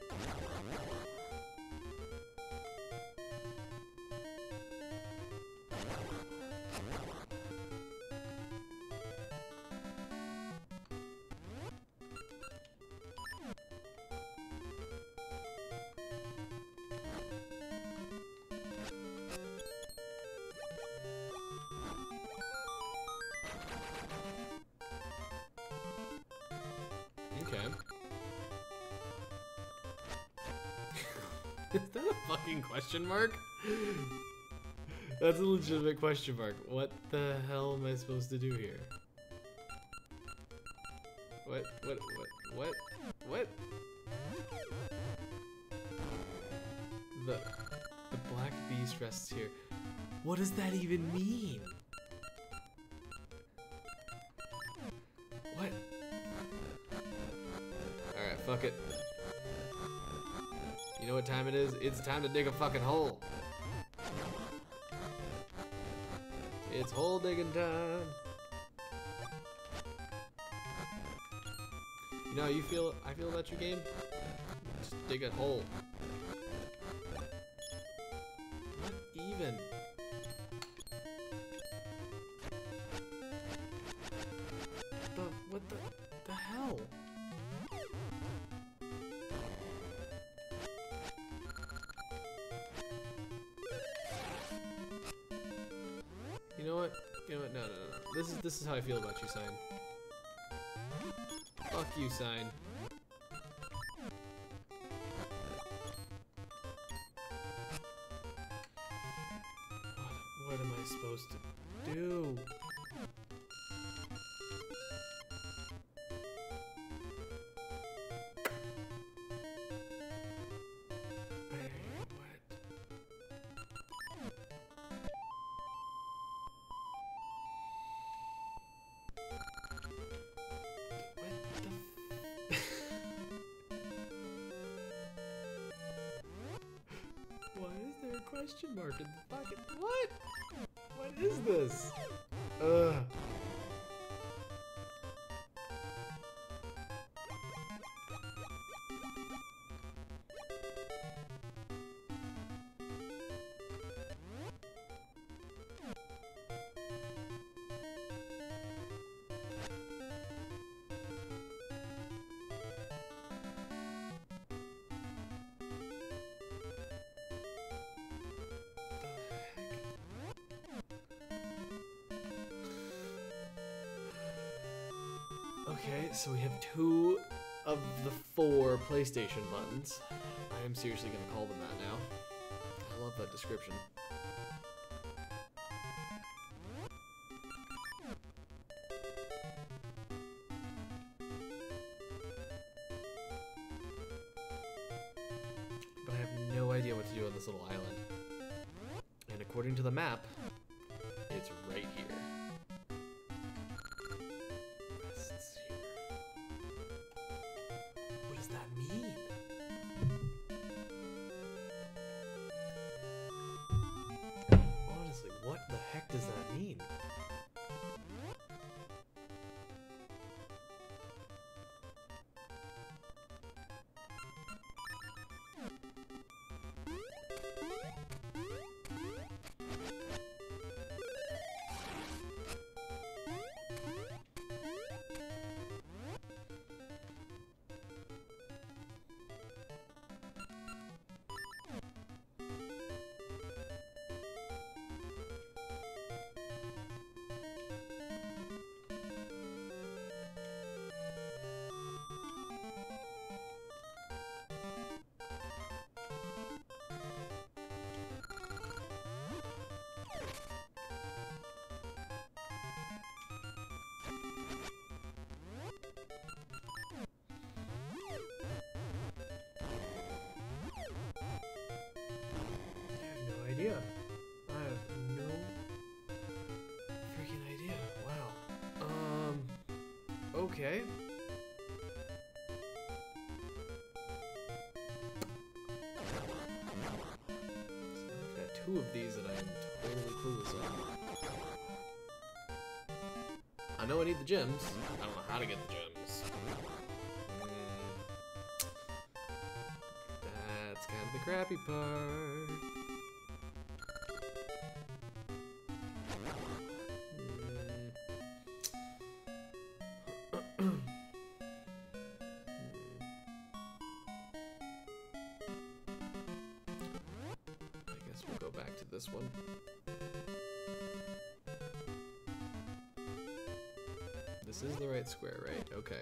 Okay. Is that a fucking question mark? That's a legitimate question mark. What the hell am I supposed to do here? What? What? What? What? What? The the black beast rests here. What does that even mean? What? Alright, fuck it. You know what time it is? It's time to dig a fucking hole. It's hole digging time. You know how you feel I feel about your game? Just dig a hole. What even? The what the the hell? You know what? You know what? No, no, no, no. This is this is how I feel about you, Sign. Fuck you, Sign. What, what am I supposed to do? Question mark in the fucking what? What is this? Ugh. Okay, so we have two of the four PlayStation buttons. I am seriously gonna call them that now. I love that description. But I have no idea what to do on this little island. And according to the map, it's right here. What the heck does that mean? idea. I have no freaking idea. Wow. Um. Okay. I've got two of these that I am totally clueless on. I know I need the gems. I don't know how to get the gems. Mm. That's kind of the crappy part. Mm. I guess we'll go back to this one. This is the right square, right? Okay.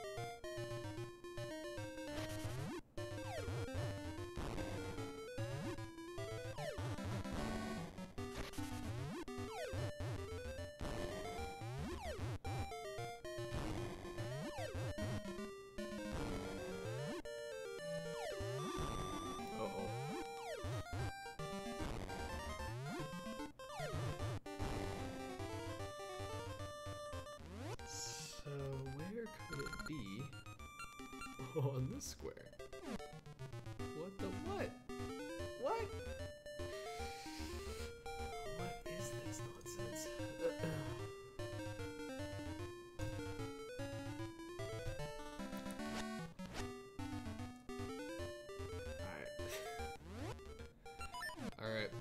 Uh-oh. So where could it be? Oh, on this square. What the what? What? What is this nonsense? Alright. Alright.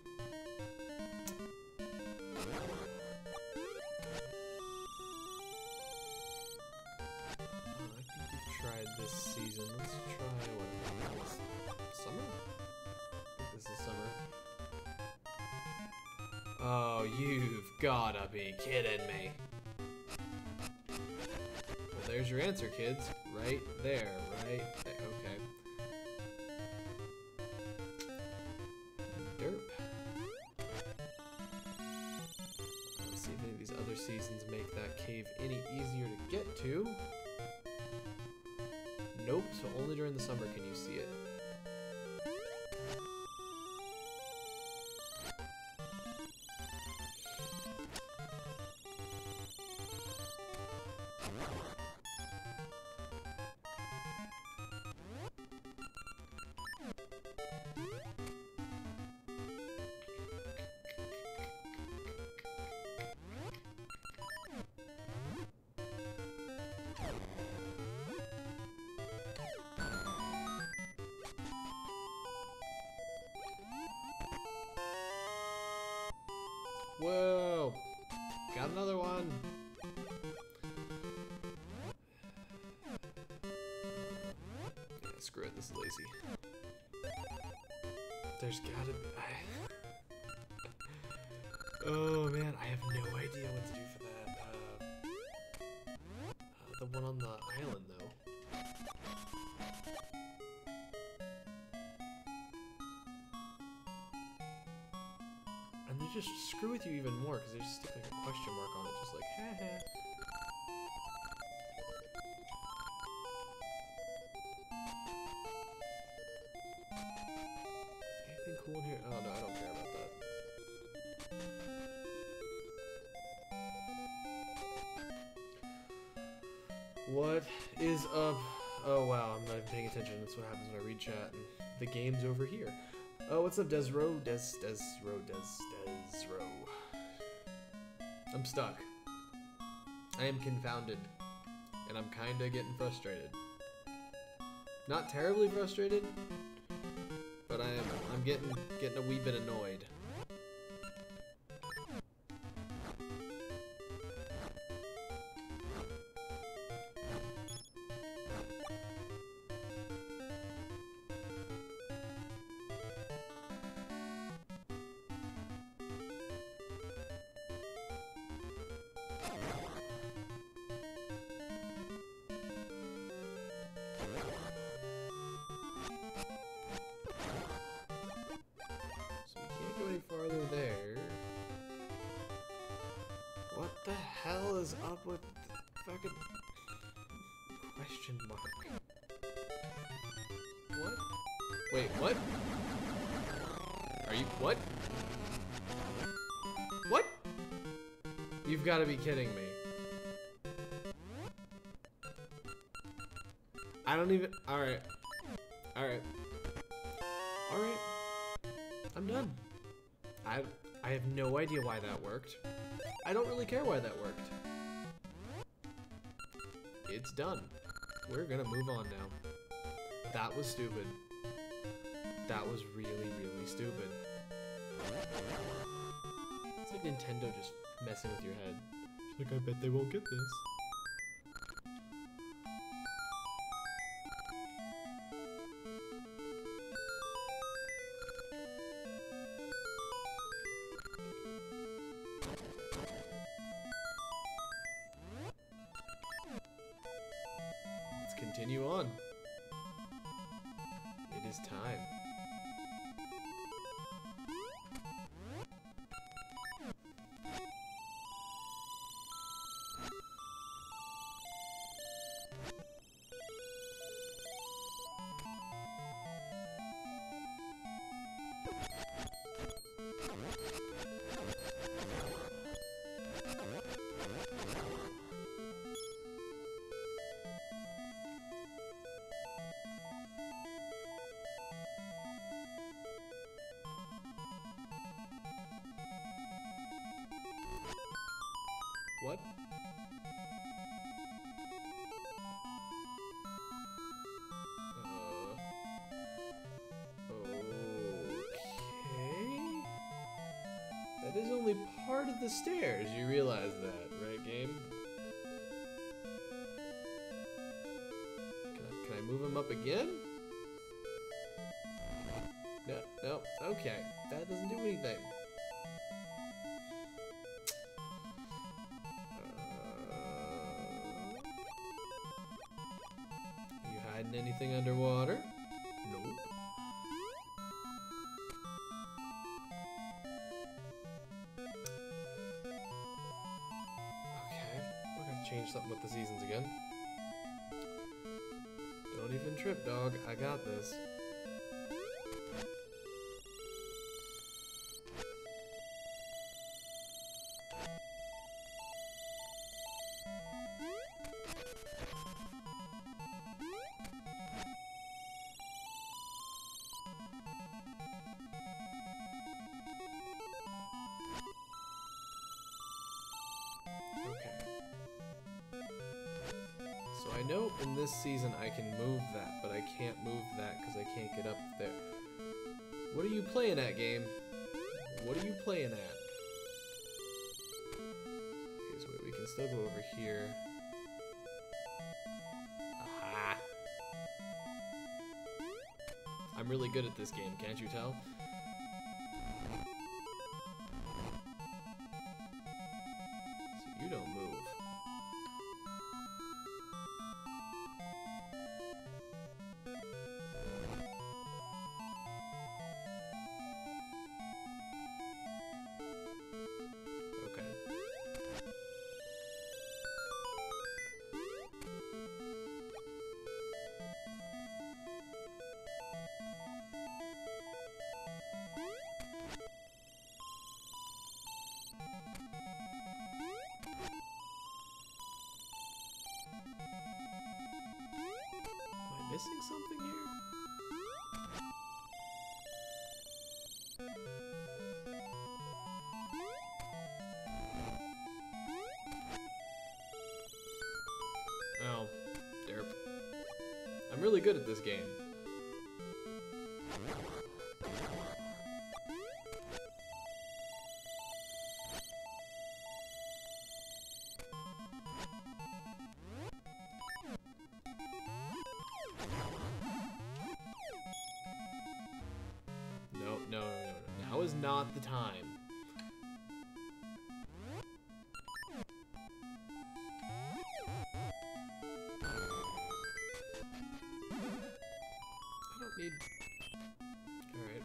Tried this season. Let's try what is this? Summer? I think this is summer. Oh, you've gotta be kidding me. Well, there's your answer, kids. Right there, right there. Okay. Derp. Let's see if any of these other seasons make that cave any easier to get to. Nope, so only during the summer can you see it. Whoa! Got another one! Yeah, screw it, this is lazy. There's gotta be... I... Oh man, I have no idea what to do for that. Uh, uh, the one on the island, though. And they just screw with you even more because they just stick like a question mark on it, just like, ha ha. Anything cool in here? Oh no, I don't care about that. What is up? Oh wow, I'm not even paying attention. That's what happens when I read chat and the game's over here. Oh, what's up, Desro? Des, Desro, Des, Desro. I'm stuck. I am confounded. And I'm kinda getting frustrated. Not terribly frustrated, but I am, I'm getting, getting a wee bit annoyed. Farther there. What the hell is up with the fucking question mark? What? Wait, what? Are you, what? What? You've got to be kidding me. I don't even, alright. Alright. Alright. I'm done. I I have no idea why that worked. I don't really care why that worked. It's done. We're gonna move on now. That was stupid. That was really, really stupid. It's like Nintendo just messing with your head. It's like, I bet they won't get this. Let's continue on. It is time. What? Uh, okay. That is only part of the stairs. You realize that, right, game? Can I, can I move him up again? No, no. Okay. That doesn't do anything. Anything underwater? Nope. Okay, we're gonna change something with the seasons again. Don't even trip, dog. I got this. I know in this season I can move that, but I can't move that because I can't get up there. What are you playing at, game? What are you playing at? Okay, so wait, we can still go over here. Aha! I'm really good at this game, can't you tell? So you don't move. Missing something here? Oh, derp. I'm really good at this game. No, no, no, no. Now is not the time. I don't need... Alright.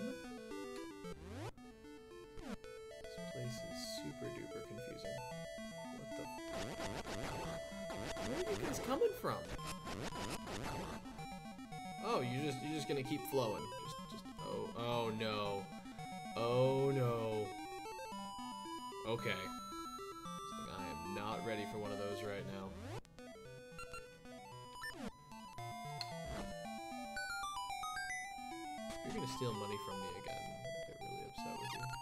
This place is super duper confusing. Where are you guys coming from? Oh, you just you're just gonna keep flowing. Just just oh oh no. Oh no. Okay. Like, I am not ready for one of those right now. You're gonna steal money from me again. I get really upset with you.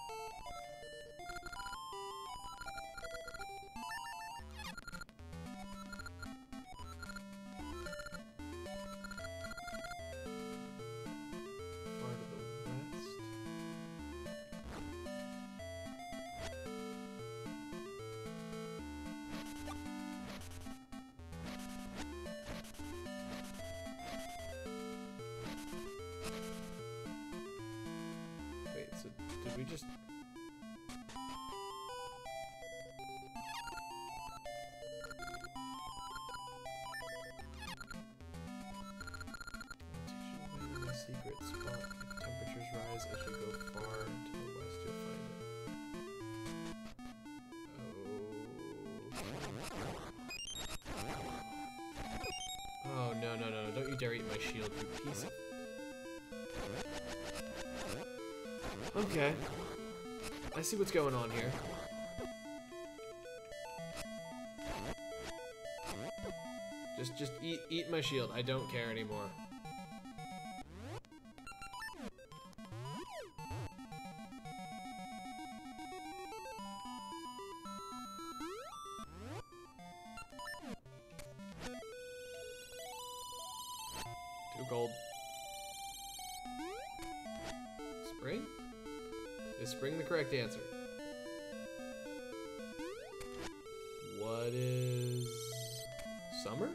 Far to the west. Wait, so did we just... Secret spot. If temperatures rise as you go far to the west, you'll find it. Oh. Oh no no no no! Don't you dare eat my shield, you piece of... Okay. I see what's going on here. Just just eat eat my shield. I don't care anymore. Two gold. Spring? Is spring the correct answer? What is... summer?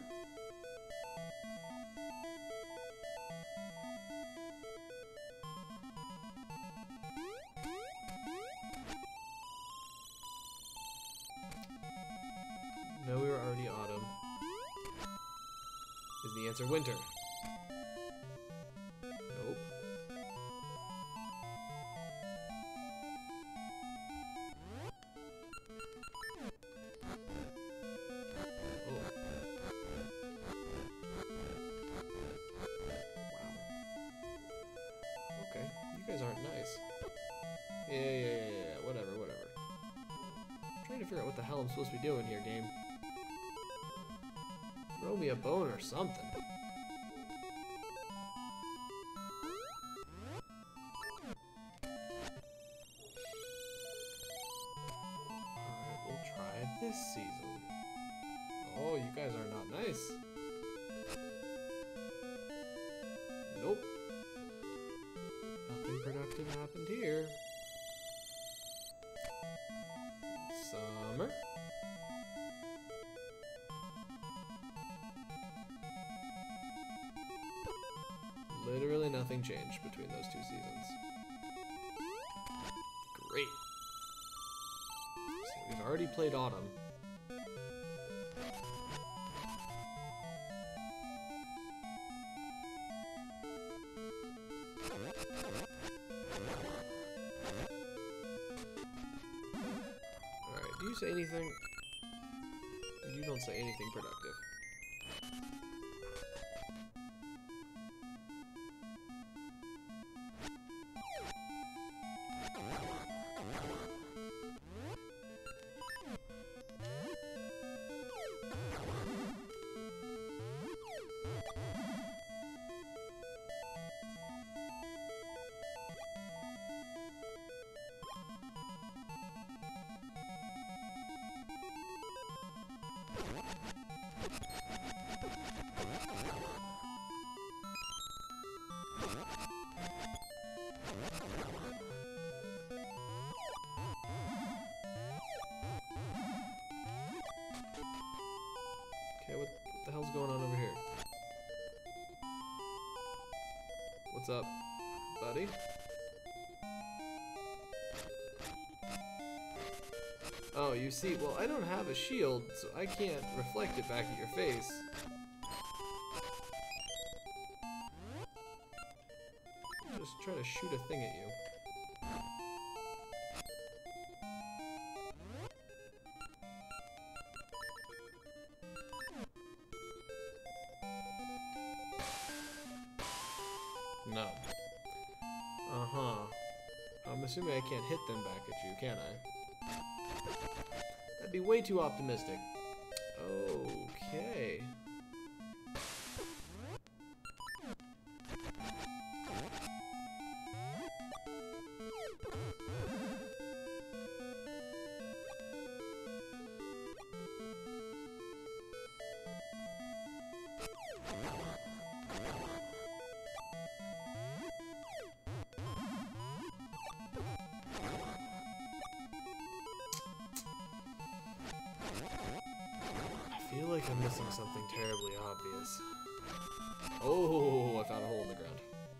No, we were already autumn. Is the answer winter? Nope. Oh. Wow. Okay, you guys aren't nice. Yeah, yeah, yeah, yeah, yeah. Whatever, whatever. I'm trying to figure out what the hell I'm supposed to be doing here, game. Throw me a bone or something. Alright, we'll try this season. Oh, you guys are not nice. Nope. Nothing productive happened here. Summer. Literally nothing changed between those two seasons. Great. So we've already played autumn. Alright, do you say anything? You don't say anything productive. Okay, what, what the hell's going on over here? What's up, buddy? Oh, you see, well, I don't have a shield, so I can't reflect it back at your face. Just try to shoot a thing at you. No. Uh-huh. I'm assuming I can't hit them back at you, can I? That'd be way too optimistic. Okay. I feel like I'm missing something terribly obvious. Oh, I found a hole in the ground.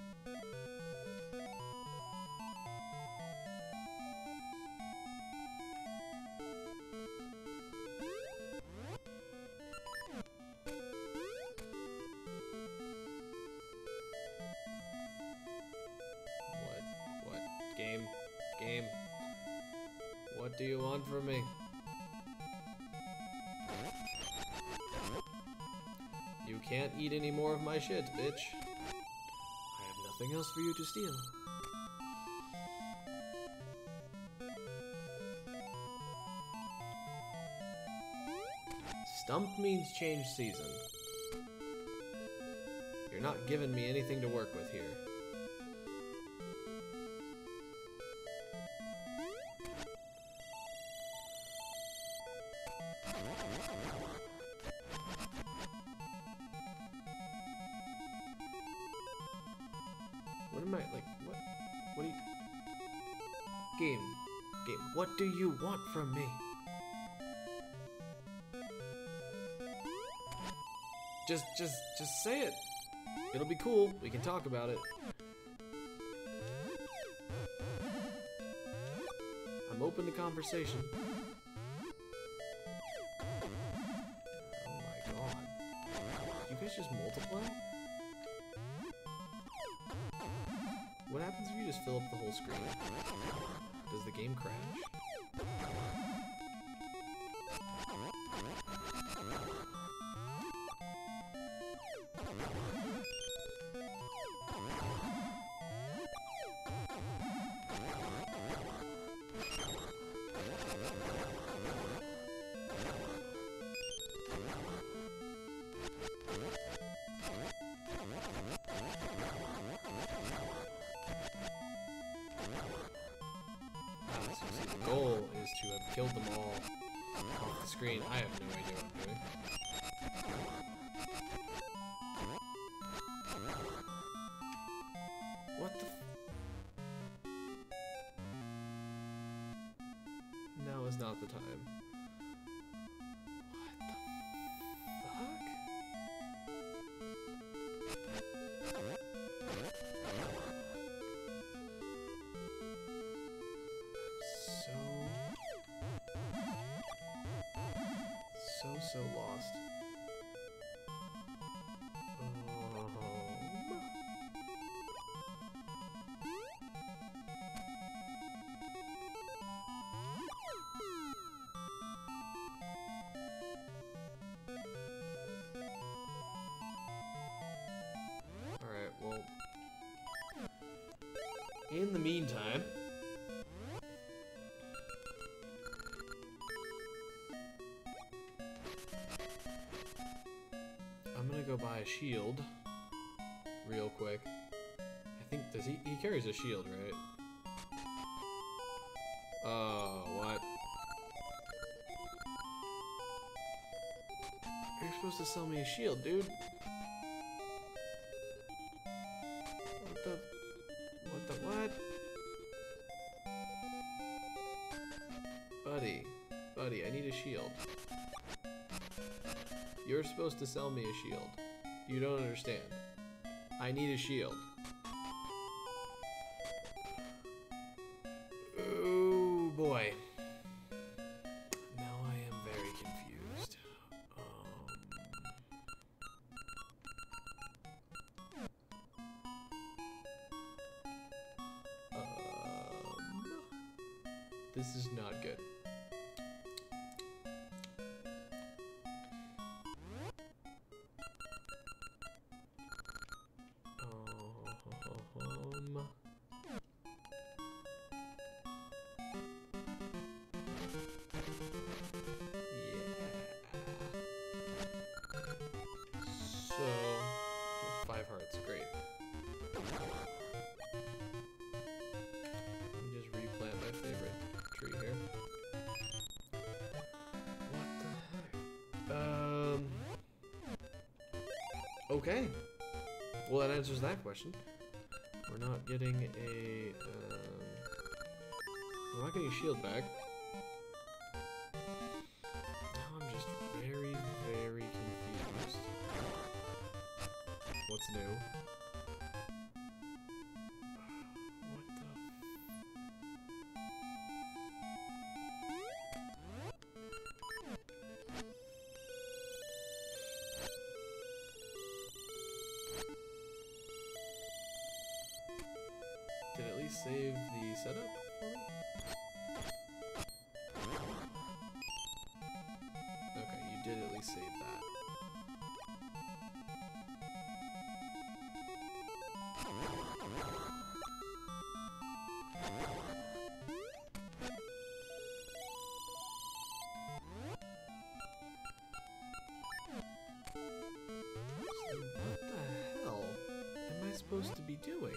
What? What? Game? Game? What do you want from me? You can't eat any more of my shit, bitch. I have nothing else for you to steal. Stump means change season. You're not giving me anything to work with here. What am I, like, what, what do you, game, game, what do you want from me? Just, just, just say it. It'll be cool, we can talk about it. I'm open to conversation. Oh my god. You guys just multiply? What happens if you just fill up the whole screen? Does the game crash? The goal is to have killed them all off the screen. I have no idea what I'm doing. What the f- Now is not the time. What the fuck? So, so lost. Um, Alright, well, in the meantime, I'm gonna go buy a shield real quick. I think, does he, he carries a shield, right? Oh, what? You're supposed to sell me a shield, dude. What the, what the, what? Buddy, buddy, I need a shield. You're supposed to sell me a shield. You don't understand. I need a shield. Oh boy. Now I am very confused. Um, um, this is not good. Okay. Well, that answers that question. We're not getting a... Um, we're not getting a shield back. Now I'm just very, very confused. What's new? What the... Did it at least save the setup for me? Okay, you did at least save that. So what the hell am I supposed to be doing?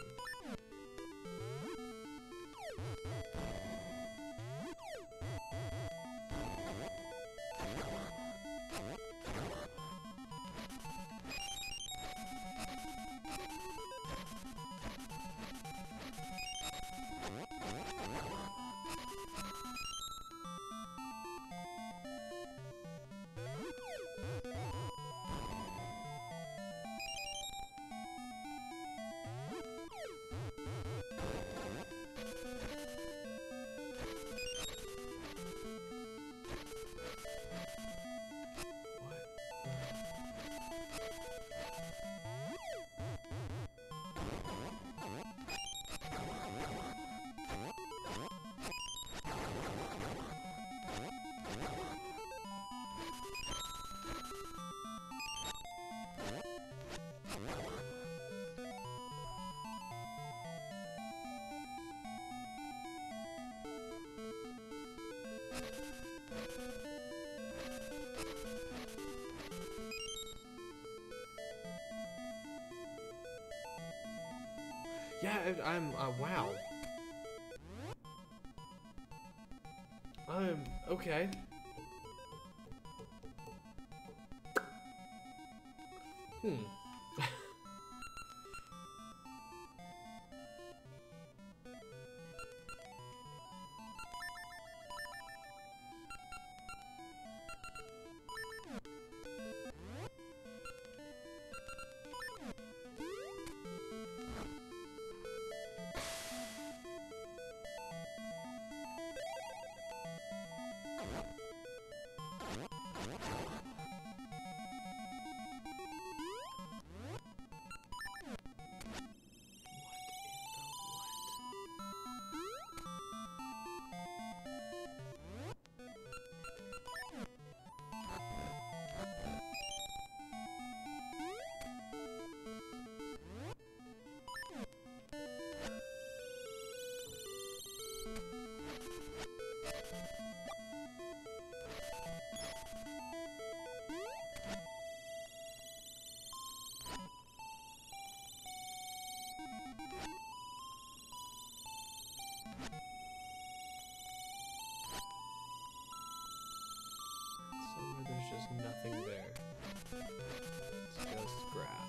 Yeah, I, I'm, uh, wow. I'm, okay. Hmm. Somewhere there's just nothing there. It's just grass.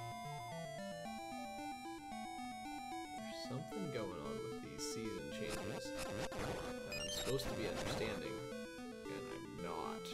There's something going on with these season changes that I'm supposed to be understanding, and I'm not.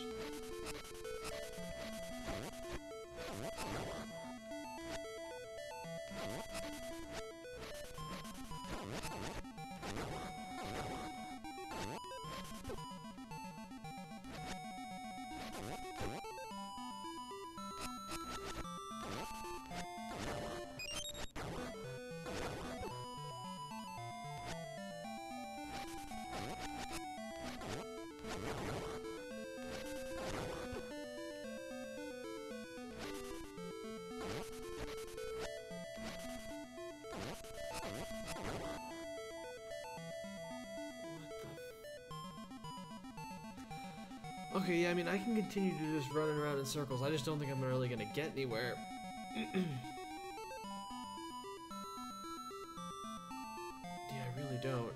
Okay, yeah, I mean, I can continue to just run around in circles. I just don't think I'm really going to get anywhere. Yeah, I really don't.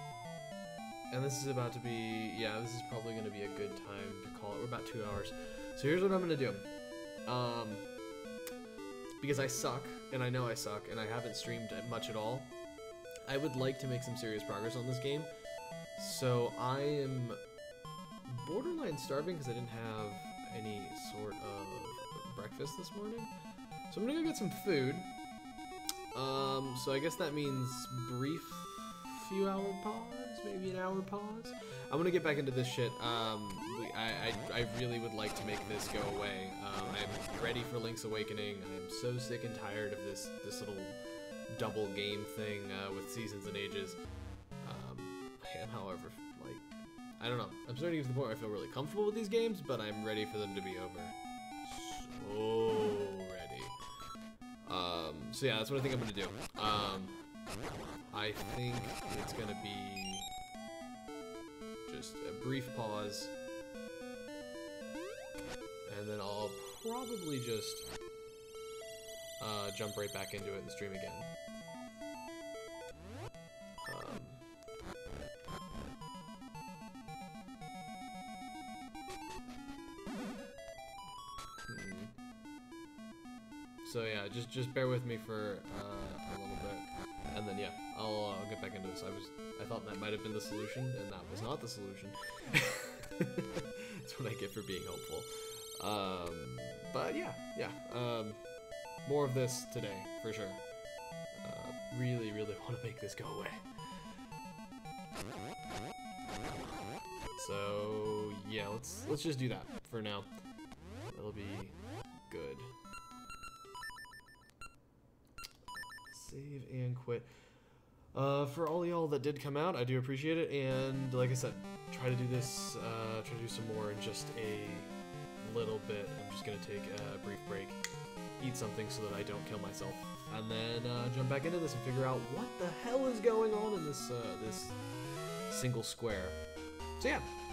And this is about to be, yeah, this is probably going to be a good time to call it. We're about two hours. So here's what I'm gonna do. Um, because I suck, and I know I suck, and I haven't streamed much at all, I would like to make some serious progress on this game. So I am borderline starving because I didn't have any sort of breakfast this morning. So I'm gonna go get some food. Um, so I guess that means brief few hour pause, maybe an hour pause. I'm gonna get back into this shit. Um, I, I, I really would like to make this go away. Um, I'm ready for Link's Awakening. I'm so sick and tired of this this little double game thing uh, with seasons and ages. Um, I am, however, like, I don't know. I'm starting to get to the point where I feel really comfortable with these games, but I'm ready for them to be over. So ready. Um, so yeah, that's what I think I'm gonna do. Um, I think it's gonna be just a brief pause, and then I'll probably just uh, jump right back into it and stream again. Um, hmm. So yeah, just just bear with me for uh, a little bit, and then yeah, I'll, uh, I'll get back into this. I was I thought that might have been the solution, and that was not the solution. That's what I get for being hopeful. Um, but yeah, yeah. Um, more of this today for sure. Uh, really, really want to make this go away. So yeah, let's let's just do that for now. That'll be good. Save and quit. Uh, for all y'all that did come out, I do appreciate it, and like I said, try to do this, uh, try to do some more in just a little bit. I'm just gonna take a brief break, eat something so that I don't kill myself, and then uh, jump back into this and figure out what the hell is going on in this uh, this single square. So yeah,